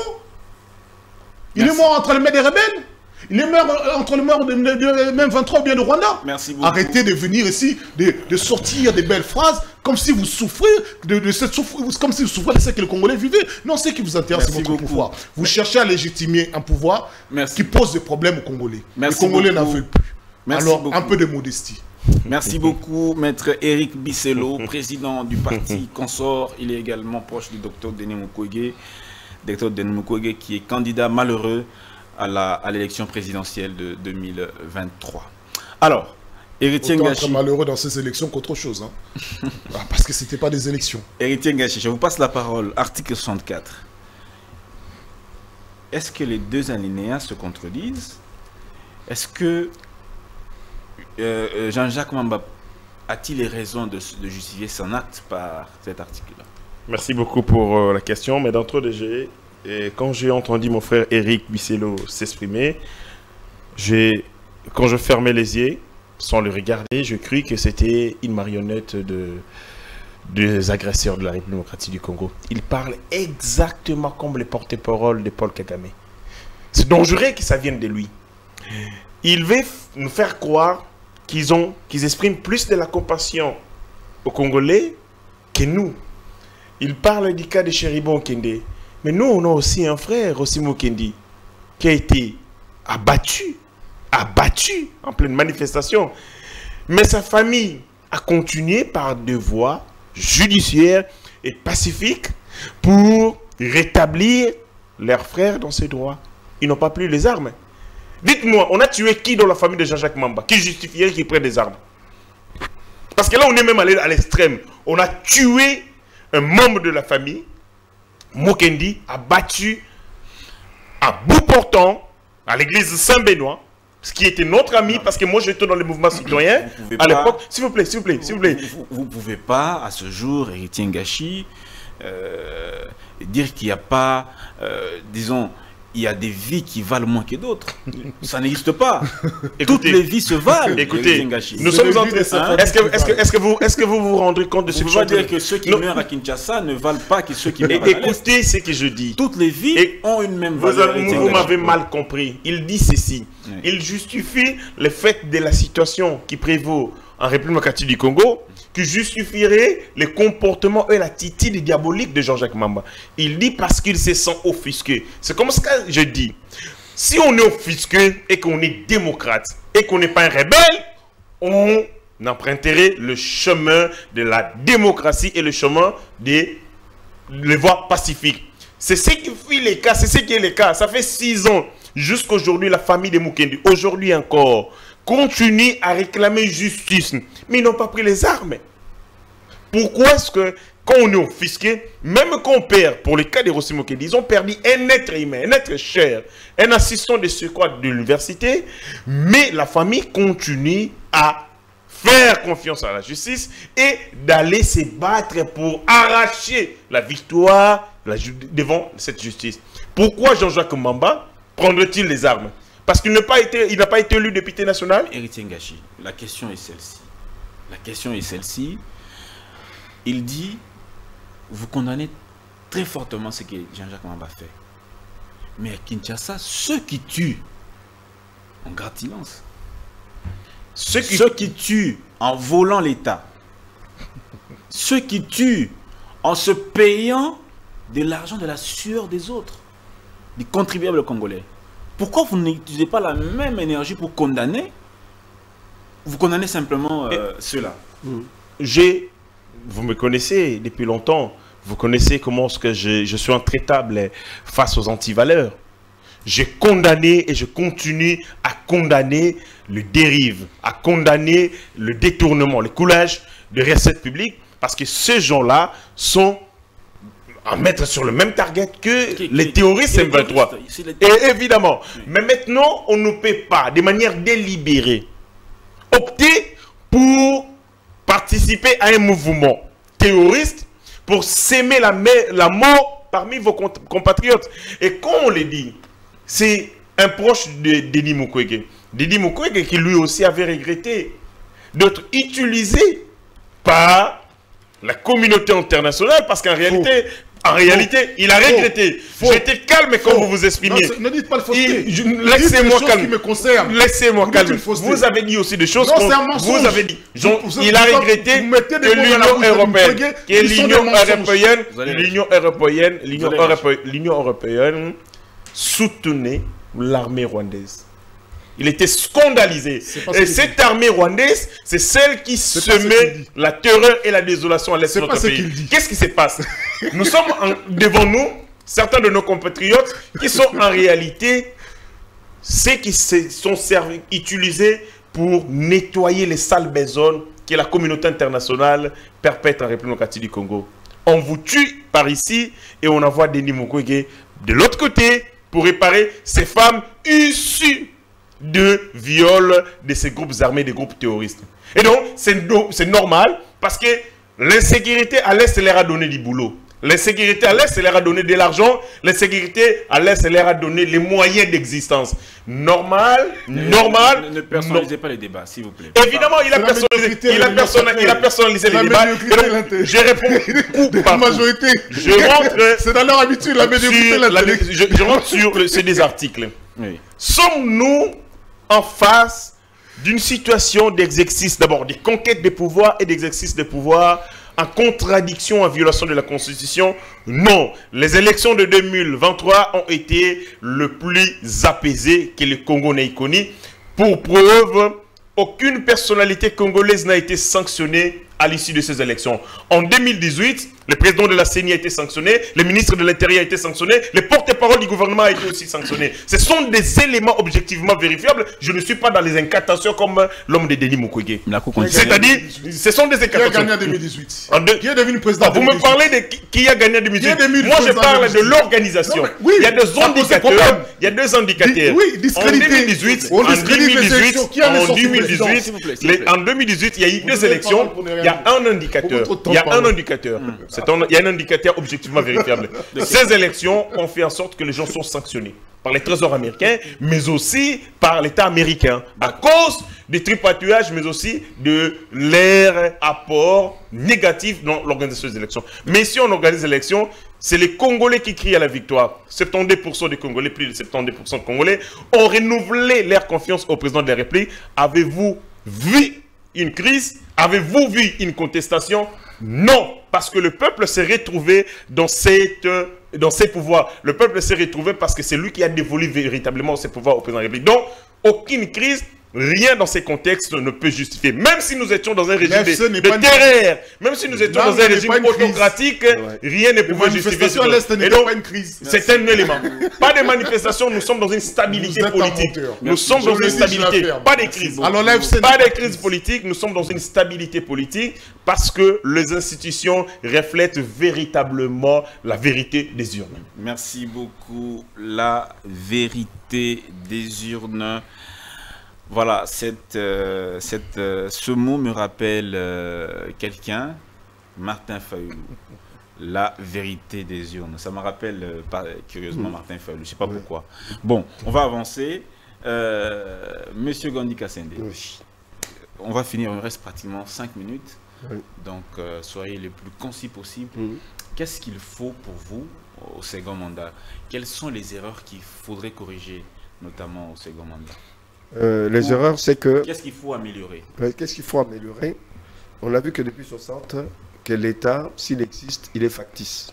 Il Merci. est mort entre les mains des rebelles. Il est mort entre les mains de, de, de même vingt-trois ou bien de Rwanda. Merci beaucoup. Arrêtez de venir ici, de, de sortir des belles phrases, comme si vous souffrez de, de cette souffrance, comme si vous souffrez de ce que les Congolais vivaient. Non, ce qui vous intéresse, c'est votre beaucoup. pouvoir. Vous Merci. cherchez à légitimer un pouvoir Merci. qui pose des problèmes aux Congolais. Merci les Congolais n'en veulent plus. Merci Alors, beaucoup. un peu de modestie. Merci beaucoup, maître Éric Bisselo, président du parti Consort. Il est également proche du docteur Denis Mukwege. Docteur Denis Mukwege qui est candidat malheureux à l'élection présidentielle de deux mille vingt-trois. Alors, Héritier Ngachi... Autant malheureux dans ces élections qu'autre chose. Hein. ah, parce que ce n'était pas des élections. Héritier Ngachi, je vous passe la parole. Article soixante-quatre. Est-ce que les deux alinéas se contredisent? Est-ce que euh, Jean-Jacques Mamba a-t-il les raisons de, de justifier son acte par cet article-là? Merci beaucoup pour euh, la question, mais d'entre deux G, et quand j'ai entendu mon frère Éric Bisselo s'exprimer, quand je fermais les yeux, sans le regarder, je crus que c'était une marionnette de, des agresseurs de la République démocratique du Congo. Il parle exactement comme les porte-parole de Paul Kagame. C'est dangereux que ça vienne de lui. Il veut nous faire croire qu'ils ont, qu'ils expriment plus de la compassion aux Congolais que nous. Il parle du cas de Chériba Okende. Mais nous, on a aussi un frère, Rossimo Kendi, qui a été abattu, abattu en pleine manifestation. Mais sa famille a continué par des voies judiciaires et pacifiques pour rétablir leurs frères dans ses droits. Ils n'ont pas pris les armes. Dites-moi, on a tué qui dans la famille de Jean-Jacques Mamba? Qui justifierait qu'il prenne des armes? Parce que là, on est même allé à l'extrême. On a tué un membre de la famille. Mukendi a battu à bout portant à l'église Saint-Benoît, ce qui était notre ami, parce que moi j'étais dans les mouvements citoyens à l'époque. S'il vous plaît, s'il vous plaît, s'il vous plaît. Vous ne pouvez pas, à ce jour, Héritier Ngachi, euh, dire qu'il n'y a pas, euh, disons, il y a des vies qui valent moins que d'autres. Ça n'existe pas. Écoutez, toutes les vies se valent. Écoutez, nous sommes en train. Hein? Est-ce que, est-ce que, est-ce que vous, est-ce que vous vous rendez compte de ce que je veux dire que ceux qui non. meurent à Kinshasa ne valent pas que ceux qui meurent et, à Écoutez ce que je dis. Toutes les vies et ont une même valeur. Vous, vous m'avez mal compris. Il dit ceci. Oui. Il justifie le fait de la situation qui prévaut en République démocratique du Congo, qui justifierait les comportements et l'attitude diabolique de Jean-Jacques Mamba. Il dit parce qu'il se sent offusqué. C'est comme ce que je dis. Si on est offusqué et qu'on est démocrate et qu'on n'est pas un rebelle, on emprunterait le chemin de la démocratie et le chemin des les voies pacifiques. C'est ce qui fait les cas, c'est ce qui est le cas. Ça fait six ans, jusqu'aujourd'hui, la famille de Mukendi, aujourd'hui encore, continue à réclamer justice. Mais ils n'ont pas pris les armes. Pourquoi est-ce que, quand on est offusqué, même quand on perd, pour le cas de Rossimo Kendi, ils ont perdu un être humain, un être cher, un assistant de secours de l'université, mais la famille continue à faire confiance à la justice et d'aller se battre pour arracher la victoire la devant cette justice. Pourquoi Jean-Jacques Mamba prendrait-il les armes? Parce qu'il n'a pas été, il n'a pas été élu député national. Héritier Ngachi, la question est celle-ci. La question est celle-ci. Il dit vous condamnez très fortement ce que Jean-Jacques Mamba fait. Mais à Kinshasa, ceux qui tuent, on garde silence. Ceux qui... ceux qui tuent en volant l'État, ceux qui tuent en se payant de l'argent de la sueur des autres, des contribuables congolais. Pourquoi vous n'utilisez pas la même énergie pour condamner? Vous condamnez simplement euh, ceux-là. J'ai, vous me connaissez depuis longtemps, vous connaissez comment ce que je, je suis intraitable face aux antivaleurs. J'ai condamné et je continue à condamner le dérive, à condamner le détournement, le coulage de recettes publiques, parce que ces gens-là sont à mettre sur le même target que qui, les qui, terroristes M vingt-trois. Et évidemment, oui. Mais maintenant, on ne peut pas, de manière délibérée, opter pour participer à un mouvement terroriste pour s'aimer la, la mort parmi vos compatriotes. Et comme on le dit, c'est un proche de Denis Mukwege. Denis Mukwege qui lui aussi avait regretté d'être utilisé par la communauté internationale parce qu'en réalité... En réalité, faux. Il a regretté. J'étais calme quand vous vous exprimiez. Non, ne dites pas le fausseté. Laissez-moi calme. Laissez-moi calme. Vous avez dit aussi des choses. Non, c'est un mensonge. Vous avez dit. Jean, vous, il a regretté que l'Union européenne, que l'Union européenne, l'Union européenne, l'Union européenne, l'Union européenne soutenait l'armée rwandaise. Il était scandalisé. Et cette armée rwandaise, c'est celle qui semait la terreur et la désolation à l'est de notre pays. Qu'est-ce qui se passe? Nous sommes en, devant nous, certains de nos compatriotes, qui sont en réalité ceux qui se sont servis, utilisés pour nettoyer les sales besognes que la communauté internationale perpètre en République démocratique du Congo. On vous tue par ici et on envoie Denis Mukwege de l'autre côté pour réparer ces femmes issues de viol de ces groupes armés, des groupes terroristes. Et donc, c'est normal parce que l'insécurité à l'Est leur a donné du boulot. L'insécurité à l'Est leur a donné de l'argent. L'insécurité à l'Est leur a donné les moyens d'existence. Normal, ne, normal. Ne, ne personnalisez non. pas les débats, s'il vous plaît. Évidemment, il a, personnalisé, il, a personnalisé, il a personnalisé les débats. Donc, je réponds coup par coup. Majorité. Je rentre. C'est dans leur habitude, la médiocrité. La, je, je rentre sur le, ces des articles. Oui. Sommes-nous en face d'une situation d'exercice, d'abord des conquêtes de pouvoir et d'exercice de pouvoir en contradiction, en violation de la Constitution? Non. Les élections de deux mille vingt-trois ont été le plus apaisées que le Congo n'ait connu. Pour preuve, aucune personnalité congolaise n'a été sanctionnée à l'issue de ces élections. En deux mille dix-huit, le président de la C E N I a été sanctionné, le ministre de l'Intérieur a été sanctionné, le porte-parole du gouvernement a été aussi sanctionné. Ce sont des éléments objectivement vérifiables. Je ne suis pas dans les incantations comme l'homme de Denis Mukwege. C'est-à-dire, ce sont des incantations. Qui a gagné en deux mille dix-huit? Qui est devenu président? Ah, vous me parlez de qui, qui a gagné en deux mille dix-huit? Moi, je parle de l'organisation. Oui, il y a deux indicateurs. Il y a deux indicateurs. Oui, discrédité. En deux mille dix-huit, en deux mille dix-huit, en deux mille dix-huit, en deux mille dix-huit, il y a eu deux élections. Il y a un indicateur. Il y a un indicateur. Il y a un indicateur objectivement vérifiable. Ces élections ont fait en sorte que les gens sont sanctionnés par les trésors américains, mais aussi par l'État américain, à cause des tripatouillages, mais aussi de leur apport négatif dans l'organisation des élections. Mais si on organise les élections, c'est les Congolais qui crient à la victoire. soixante-dix pour cent des Congolais, plus de soixante-dix pour cent de Congolais, ont renouvelé leur confiance au président de la République. Avez-vous vu une crise? Avez-vous vu une contestation? Non, parce que le peuple s'est retrouvé dans, cette, dans ses pouvoirs. Le peuple s'est retrouvé parce que c'est lui qui a dévolu véritablement ses pouvoirs au président de la République. Donc, aucune crise, rien dans ces contextes ne peut justifier. Même si nous étions dans un régime de, de terreur, même si nous étions non, dans un régime autocratique, ouais. rien ne pouvait justifier. Et donc, c'est un élément. Pas de manifestation, nous sommes dans une stabilité politique. Nous sommes dans une stabilité, pas de crise. Alors, pas de crise politique, nous sommes dans une stabilité politique parce que les institutions reflètent véritablement la vérité des urnes. Merci beaucoup. La vérité des urnes. Voilà, cette, euh, cette, euh, ce mot me rappelle euh, quelqu'un, Martin Fayulu. La vérité des urnes. Ça me rappelle euh, pas, curieusement mmh. Martin Fayulu, je ne sais pas oui. pourquoi. Bon, on va avancer. Euh, Monsieur Gandhi Kassende, oui. on va finir, il me reste pratiquement cinq minutes. Oui. Donc, euh, soyez le plus concis possible. Mmh. qu'est-ce qu'il faut pour vous au second mandat? Quelles sont les erreurs qu'il faudrait corriger, notamment au second mandat? euh, Les Ou, erreurs, c'est que... Qu'est-ce qu'il faut améliorer? Qu'est-ce qu'il faut améliorer? On a vu que depuis soixante, que l'État, s'il existe, il est factice.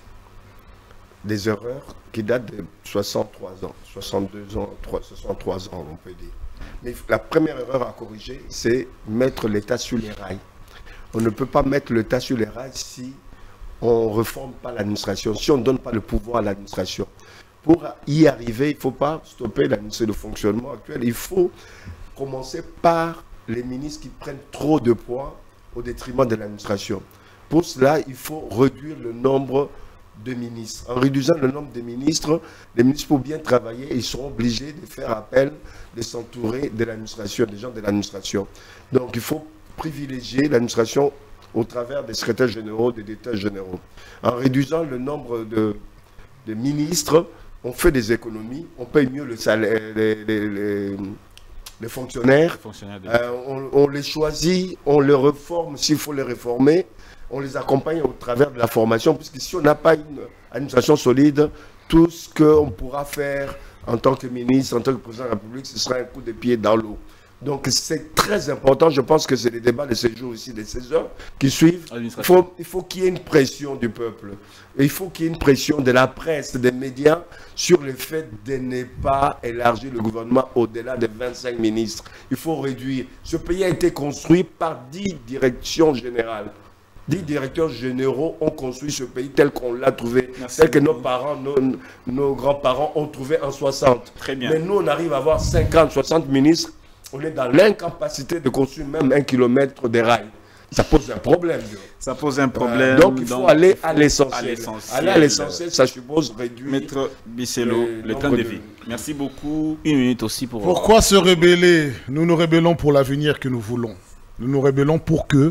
Des erreurs qui datent de soixante-trois ans, soixante-deux ans, soixante-trois ans, on peut dire. Mais la première erreur à corriger, c'est mettre l'État sur les rails. On ne peut pas mettre l'État sur les rails si on ne reforme pas l'administration, si on ne donne pas le pouvoir à l'administration. Pour y arriver, il ne faut pas stopper le fonctionnement actuel. Il faut commencer par les ministres qui prennent trop de poids au détriment de l'administration. Pour cela, il faut réduire le nombre de ministres. En réduisant le nombre de ministres, les ministres pour bien travailler, ils seront obligés de faire appel, de s'entourer de l'administration, des gens de l'administration. Donc il faut privilégier l'administration au travers des secrétaires généraux, des directeurs généraux. En réduisant le nombre de, de ministres, on fait des économies, on paye mieux le salaire, les, les, les, les fonctionnaires, les fonctionnaires de... euh, on, on les choisit, on les reforme s'il faut les réformer, on les accompagne au travers de la formation, puisque si on n'a pas une administration solide, tout ce qu'on pourra faire en tant que ministre, en tant que président de la République, ce sera un coup de pied dans l'eau. Donc c'est très important, je pense que c'est les débats de ces jours ici, de ces heures qui suivent. Il faut, il faut qu'il y ait une pression du peuple. Et il faut qu'il y ait une pression de la presse, des médias, sur le fait de ne pas élargir le gouvernement au-delà de vingt-cinq ministres. Il faut réduire. Ce pays a été construit par dix directions générales. Dix directeurs généraux ont construit ce pays tel qu'on l'a trouvé, Merci tel que beaucoup. nos parents, nos, nos grands-parents ont trouvé en soixante. Très bien. Mais nous, on arrive à avoir cinquante, soixante ministres. On est dans l'incapacité de construire même un kilomètre de rails. Ça pose un problème. Ça pose un problème. Euh, donc il faut donc, aller à l'essentiel. Aller à l'essentiel, ça suppose réduire. Maître Bisselo, le, le temps de vie. Merci beaucoup. Une minute aussi pour... Pourquoi se rebeller? Nous nous rébellons pour l'avenir que nous voulons. Nous nous rébellons pour que...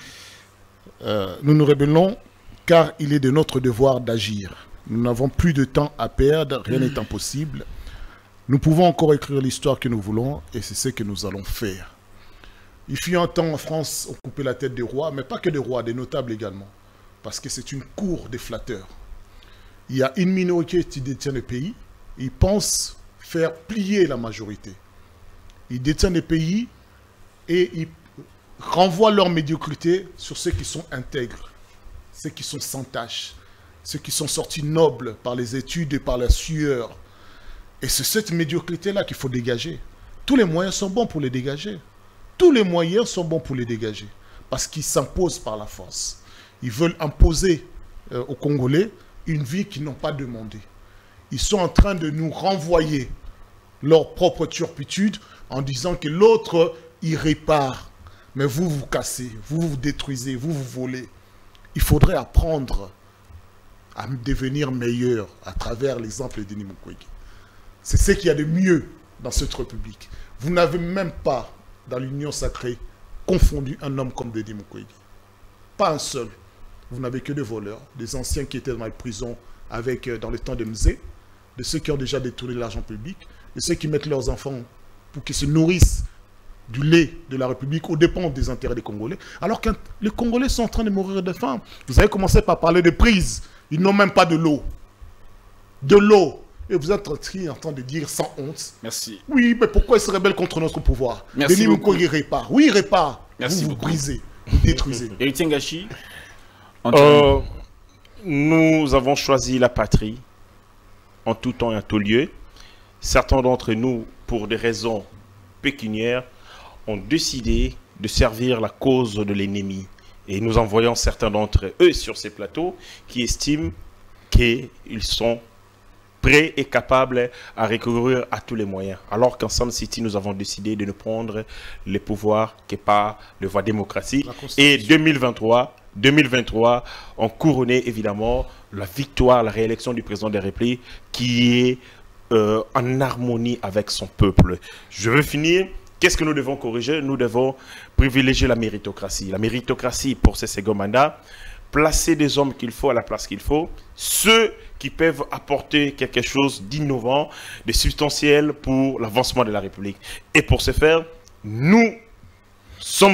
Euh, nous nous rébellons car il est de notre devoir d'agir. Nous n'avons plus de temps à perdre, rien n'est impossible. Nous pouvons encore écrire l'histoire que nous voulons et c'est ce que nous allons faire. Il fut un temps en France, on coupait la tête des rois, mais pas que des rois, des notables également. Parce que c'est une cour des flatteurs. Il y a une minorité qui détient le pays, ils pensent faire plier la majorité. Ils détiennent le pays et ils renvoient leur médiocrité sur ceux qui sont intègres, ceux qui sont sans tâche, ceux qui sont sortis nobles par les études et par la sueur. Et c'est cette médiocrité-là qu'il faut dégager. Tous les moyens sont bons pour les dégager. Tous les moyens sont bons pour les dégager. Parce qu'ils s'imposent par la force. Ils veulent imposer euh, aux Congolais une vie qu'ils n'ont pas demandée. Ils sont en train de nous renvoyer leur propre turpitude en disant que l'autre y répare. Mais vous vous cassez, vous vous détruisez, vous vous volez. Il faudrait apprendre à devenir meilleur à travers l'exemple de Denis Mukwege. C'est ce qu'il y a de mieux dans cette République. Vous n'avez même pas, dans l'union sacrée, confondu un homme comme Denis Mukwege. Pas un seul. Vous n'avez que des voleurs, des anciens qui étaient dans les prisons avec, dans le temps de Mzé, de ceux qui ont déjà détourné l'argent public, de ceux qui mettent leurs enfants pour qu'ils se nourrissent du lait de la République aux dépens des intérêts des Congolais, alors que les Congolais sont en train de mourir de faim. Vous avez commencé par parler de prise. Ils n'ont même pas de l'eau. De l'eau. Et vous êtes en train de dire sans honte. Merci. Oui, mais pourquoi ils se rebellent contre notre pouvoir? Merci Denis Mukwege répare. Oui, il répare. Merci vous, vous beaucoup. brisez, vous détruisez. Héritier Ngachi, euh, nous avons choisi la patrie en tout temps et en tout lieu. Certains d'entre nous, pour des raisons pécuniaires, ont décidé de servir la cause de l'ennemi. Et nous envoyons certains d'entre eux sur ces plateaux qui estiment qu'ils sont prêts et capables à recourir à tous les moyens. Alors qu'en Sun City, nous avons décidé de ne prendre les pouvoirs que par le voie démocratique. Et deux mille vingt-trois, deux mille vingt-trois ont couronné évidemment la victoire, la réélection du président de la République qui est euh, en harmonie avec son peuple. Je veux finir. Qu'est-ce que nous devons corriger? Nous devons privilégier la méritocratie. La méritocratie pour ces second mandats, placer des hommes qu'il faut à la place qu'il faut, ceux qui peuvent apporter quelque chose d'innovant, de substantiel pour l'avancement de la République. Et pour ce faire, nous sommes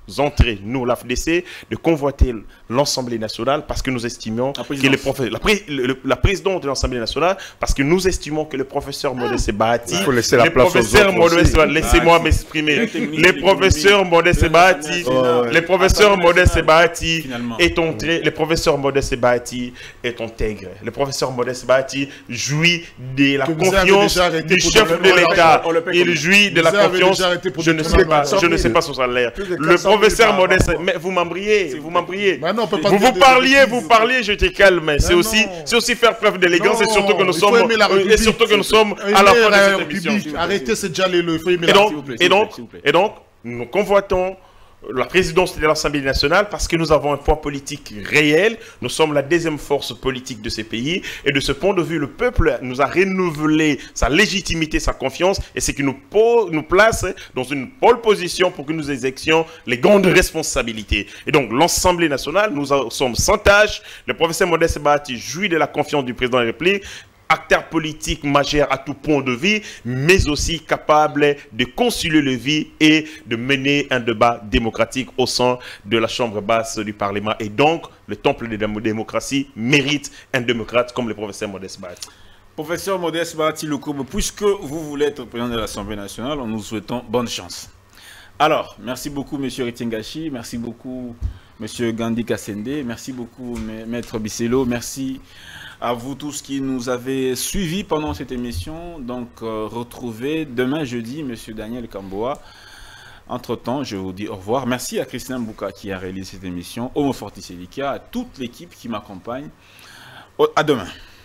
entrée, nous, l'A F D C, de convoiter l'Assemblée nationale parce que nous estimons que le professeur, la, pré, le, la présidente de l'Assemblée nationale, parce que nous estimons que le professeur Modeste Bahati, il faut laisser la le place professeur Modeste, laissez-moi ah, m'exprimer, le professeur Modeste Bahati, le professeur Modeste Bahati est entré, le professeur Modeste Bahati est intègre, le professeur Modeste Bahati jouit de la confiance du chef de l'État, il jouit de la confiance, je ne sais pas, je ne sais pas son salaire. Le professeur Modeste, mais vous m'embriez, vous m'embriez. Vous vous parliez, vous parliez, j'étais calme. C'est aussi, c'est aussi faire preuve d'élégance et surtout que nous sommes, et surtout que nous sommes à la fin de cette émission. Arrêtez, c'est déjà le, il faut aimer et la donc, et donc, et donc, nous convoitons la présidence de l'Assemblée nationale parce que nous avons un poids politique réel. Nous sommes la deuxième force politique de ces pays. Et de ce point de vue, le peuple nous a renouvelé sa légitimité, sa confiance. Et c'est qui nous, nous place dans une pole position pour que nous exercions les grandes responsabilités. Et donc, l'Assemblée nationale, nous sommes sans tâche. Le professeur Modeste Bahati jouit de la confiance du président de la République. Acteur politique majeur à tout point de vue, mais aussi capable de concilier le vie et de mener un débat démocratique au sein de la chambre basse du Parlement. Et donc, le temple de la démocratie mérite un démocrate comme le professeur Modeste Bahati. Professeur Modeste Bahati Lukubu, puisque vous voulez être président de l'Assemblée nationale, nous souhaitons bonne chance. Alors, merci beaucoup, monsieur Retiengachi, merci beaucoup, monsieur Gandhi Kassende, merci beaucoup, maître Bisselo, merci à vous tous qui nous avez suivis pendant cette émission. Donc, euh, retrouvez demain jeudi monsieur Daniel Kamboa. Entre-temps, je vous dis au revoir. Merci à Christian Bouka qui a réalisé cette émission, Homo Fortis Elika, à toute l'équipe qui m'accompagne. À demain.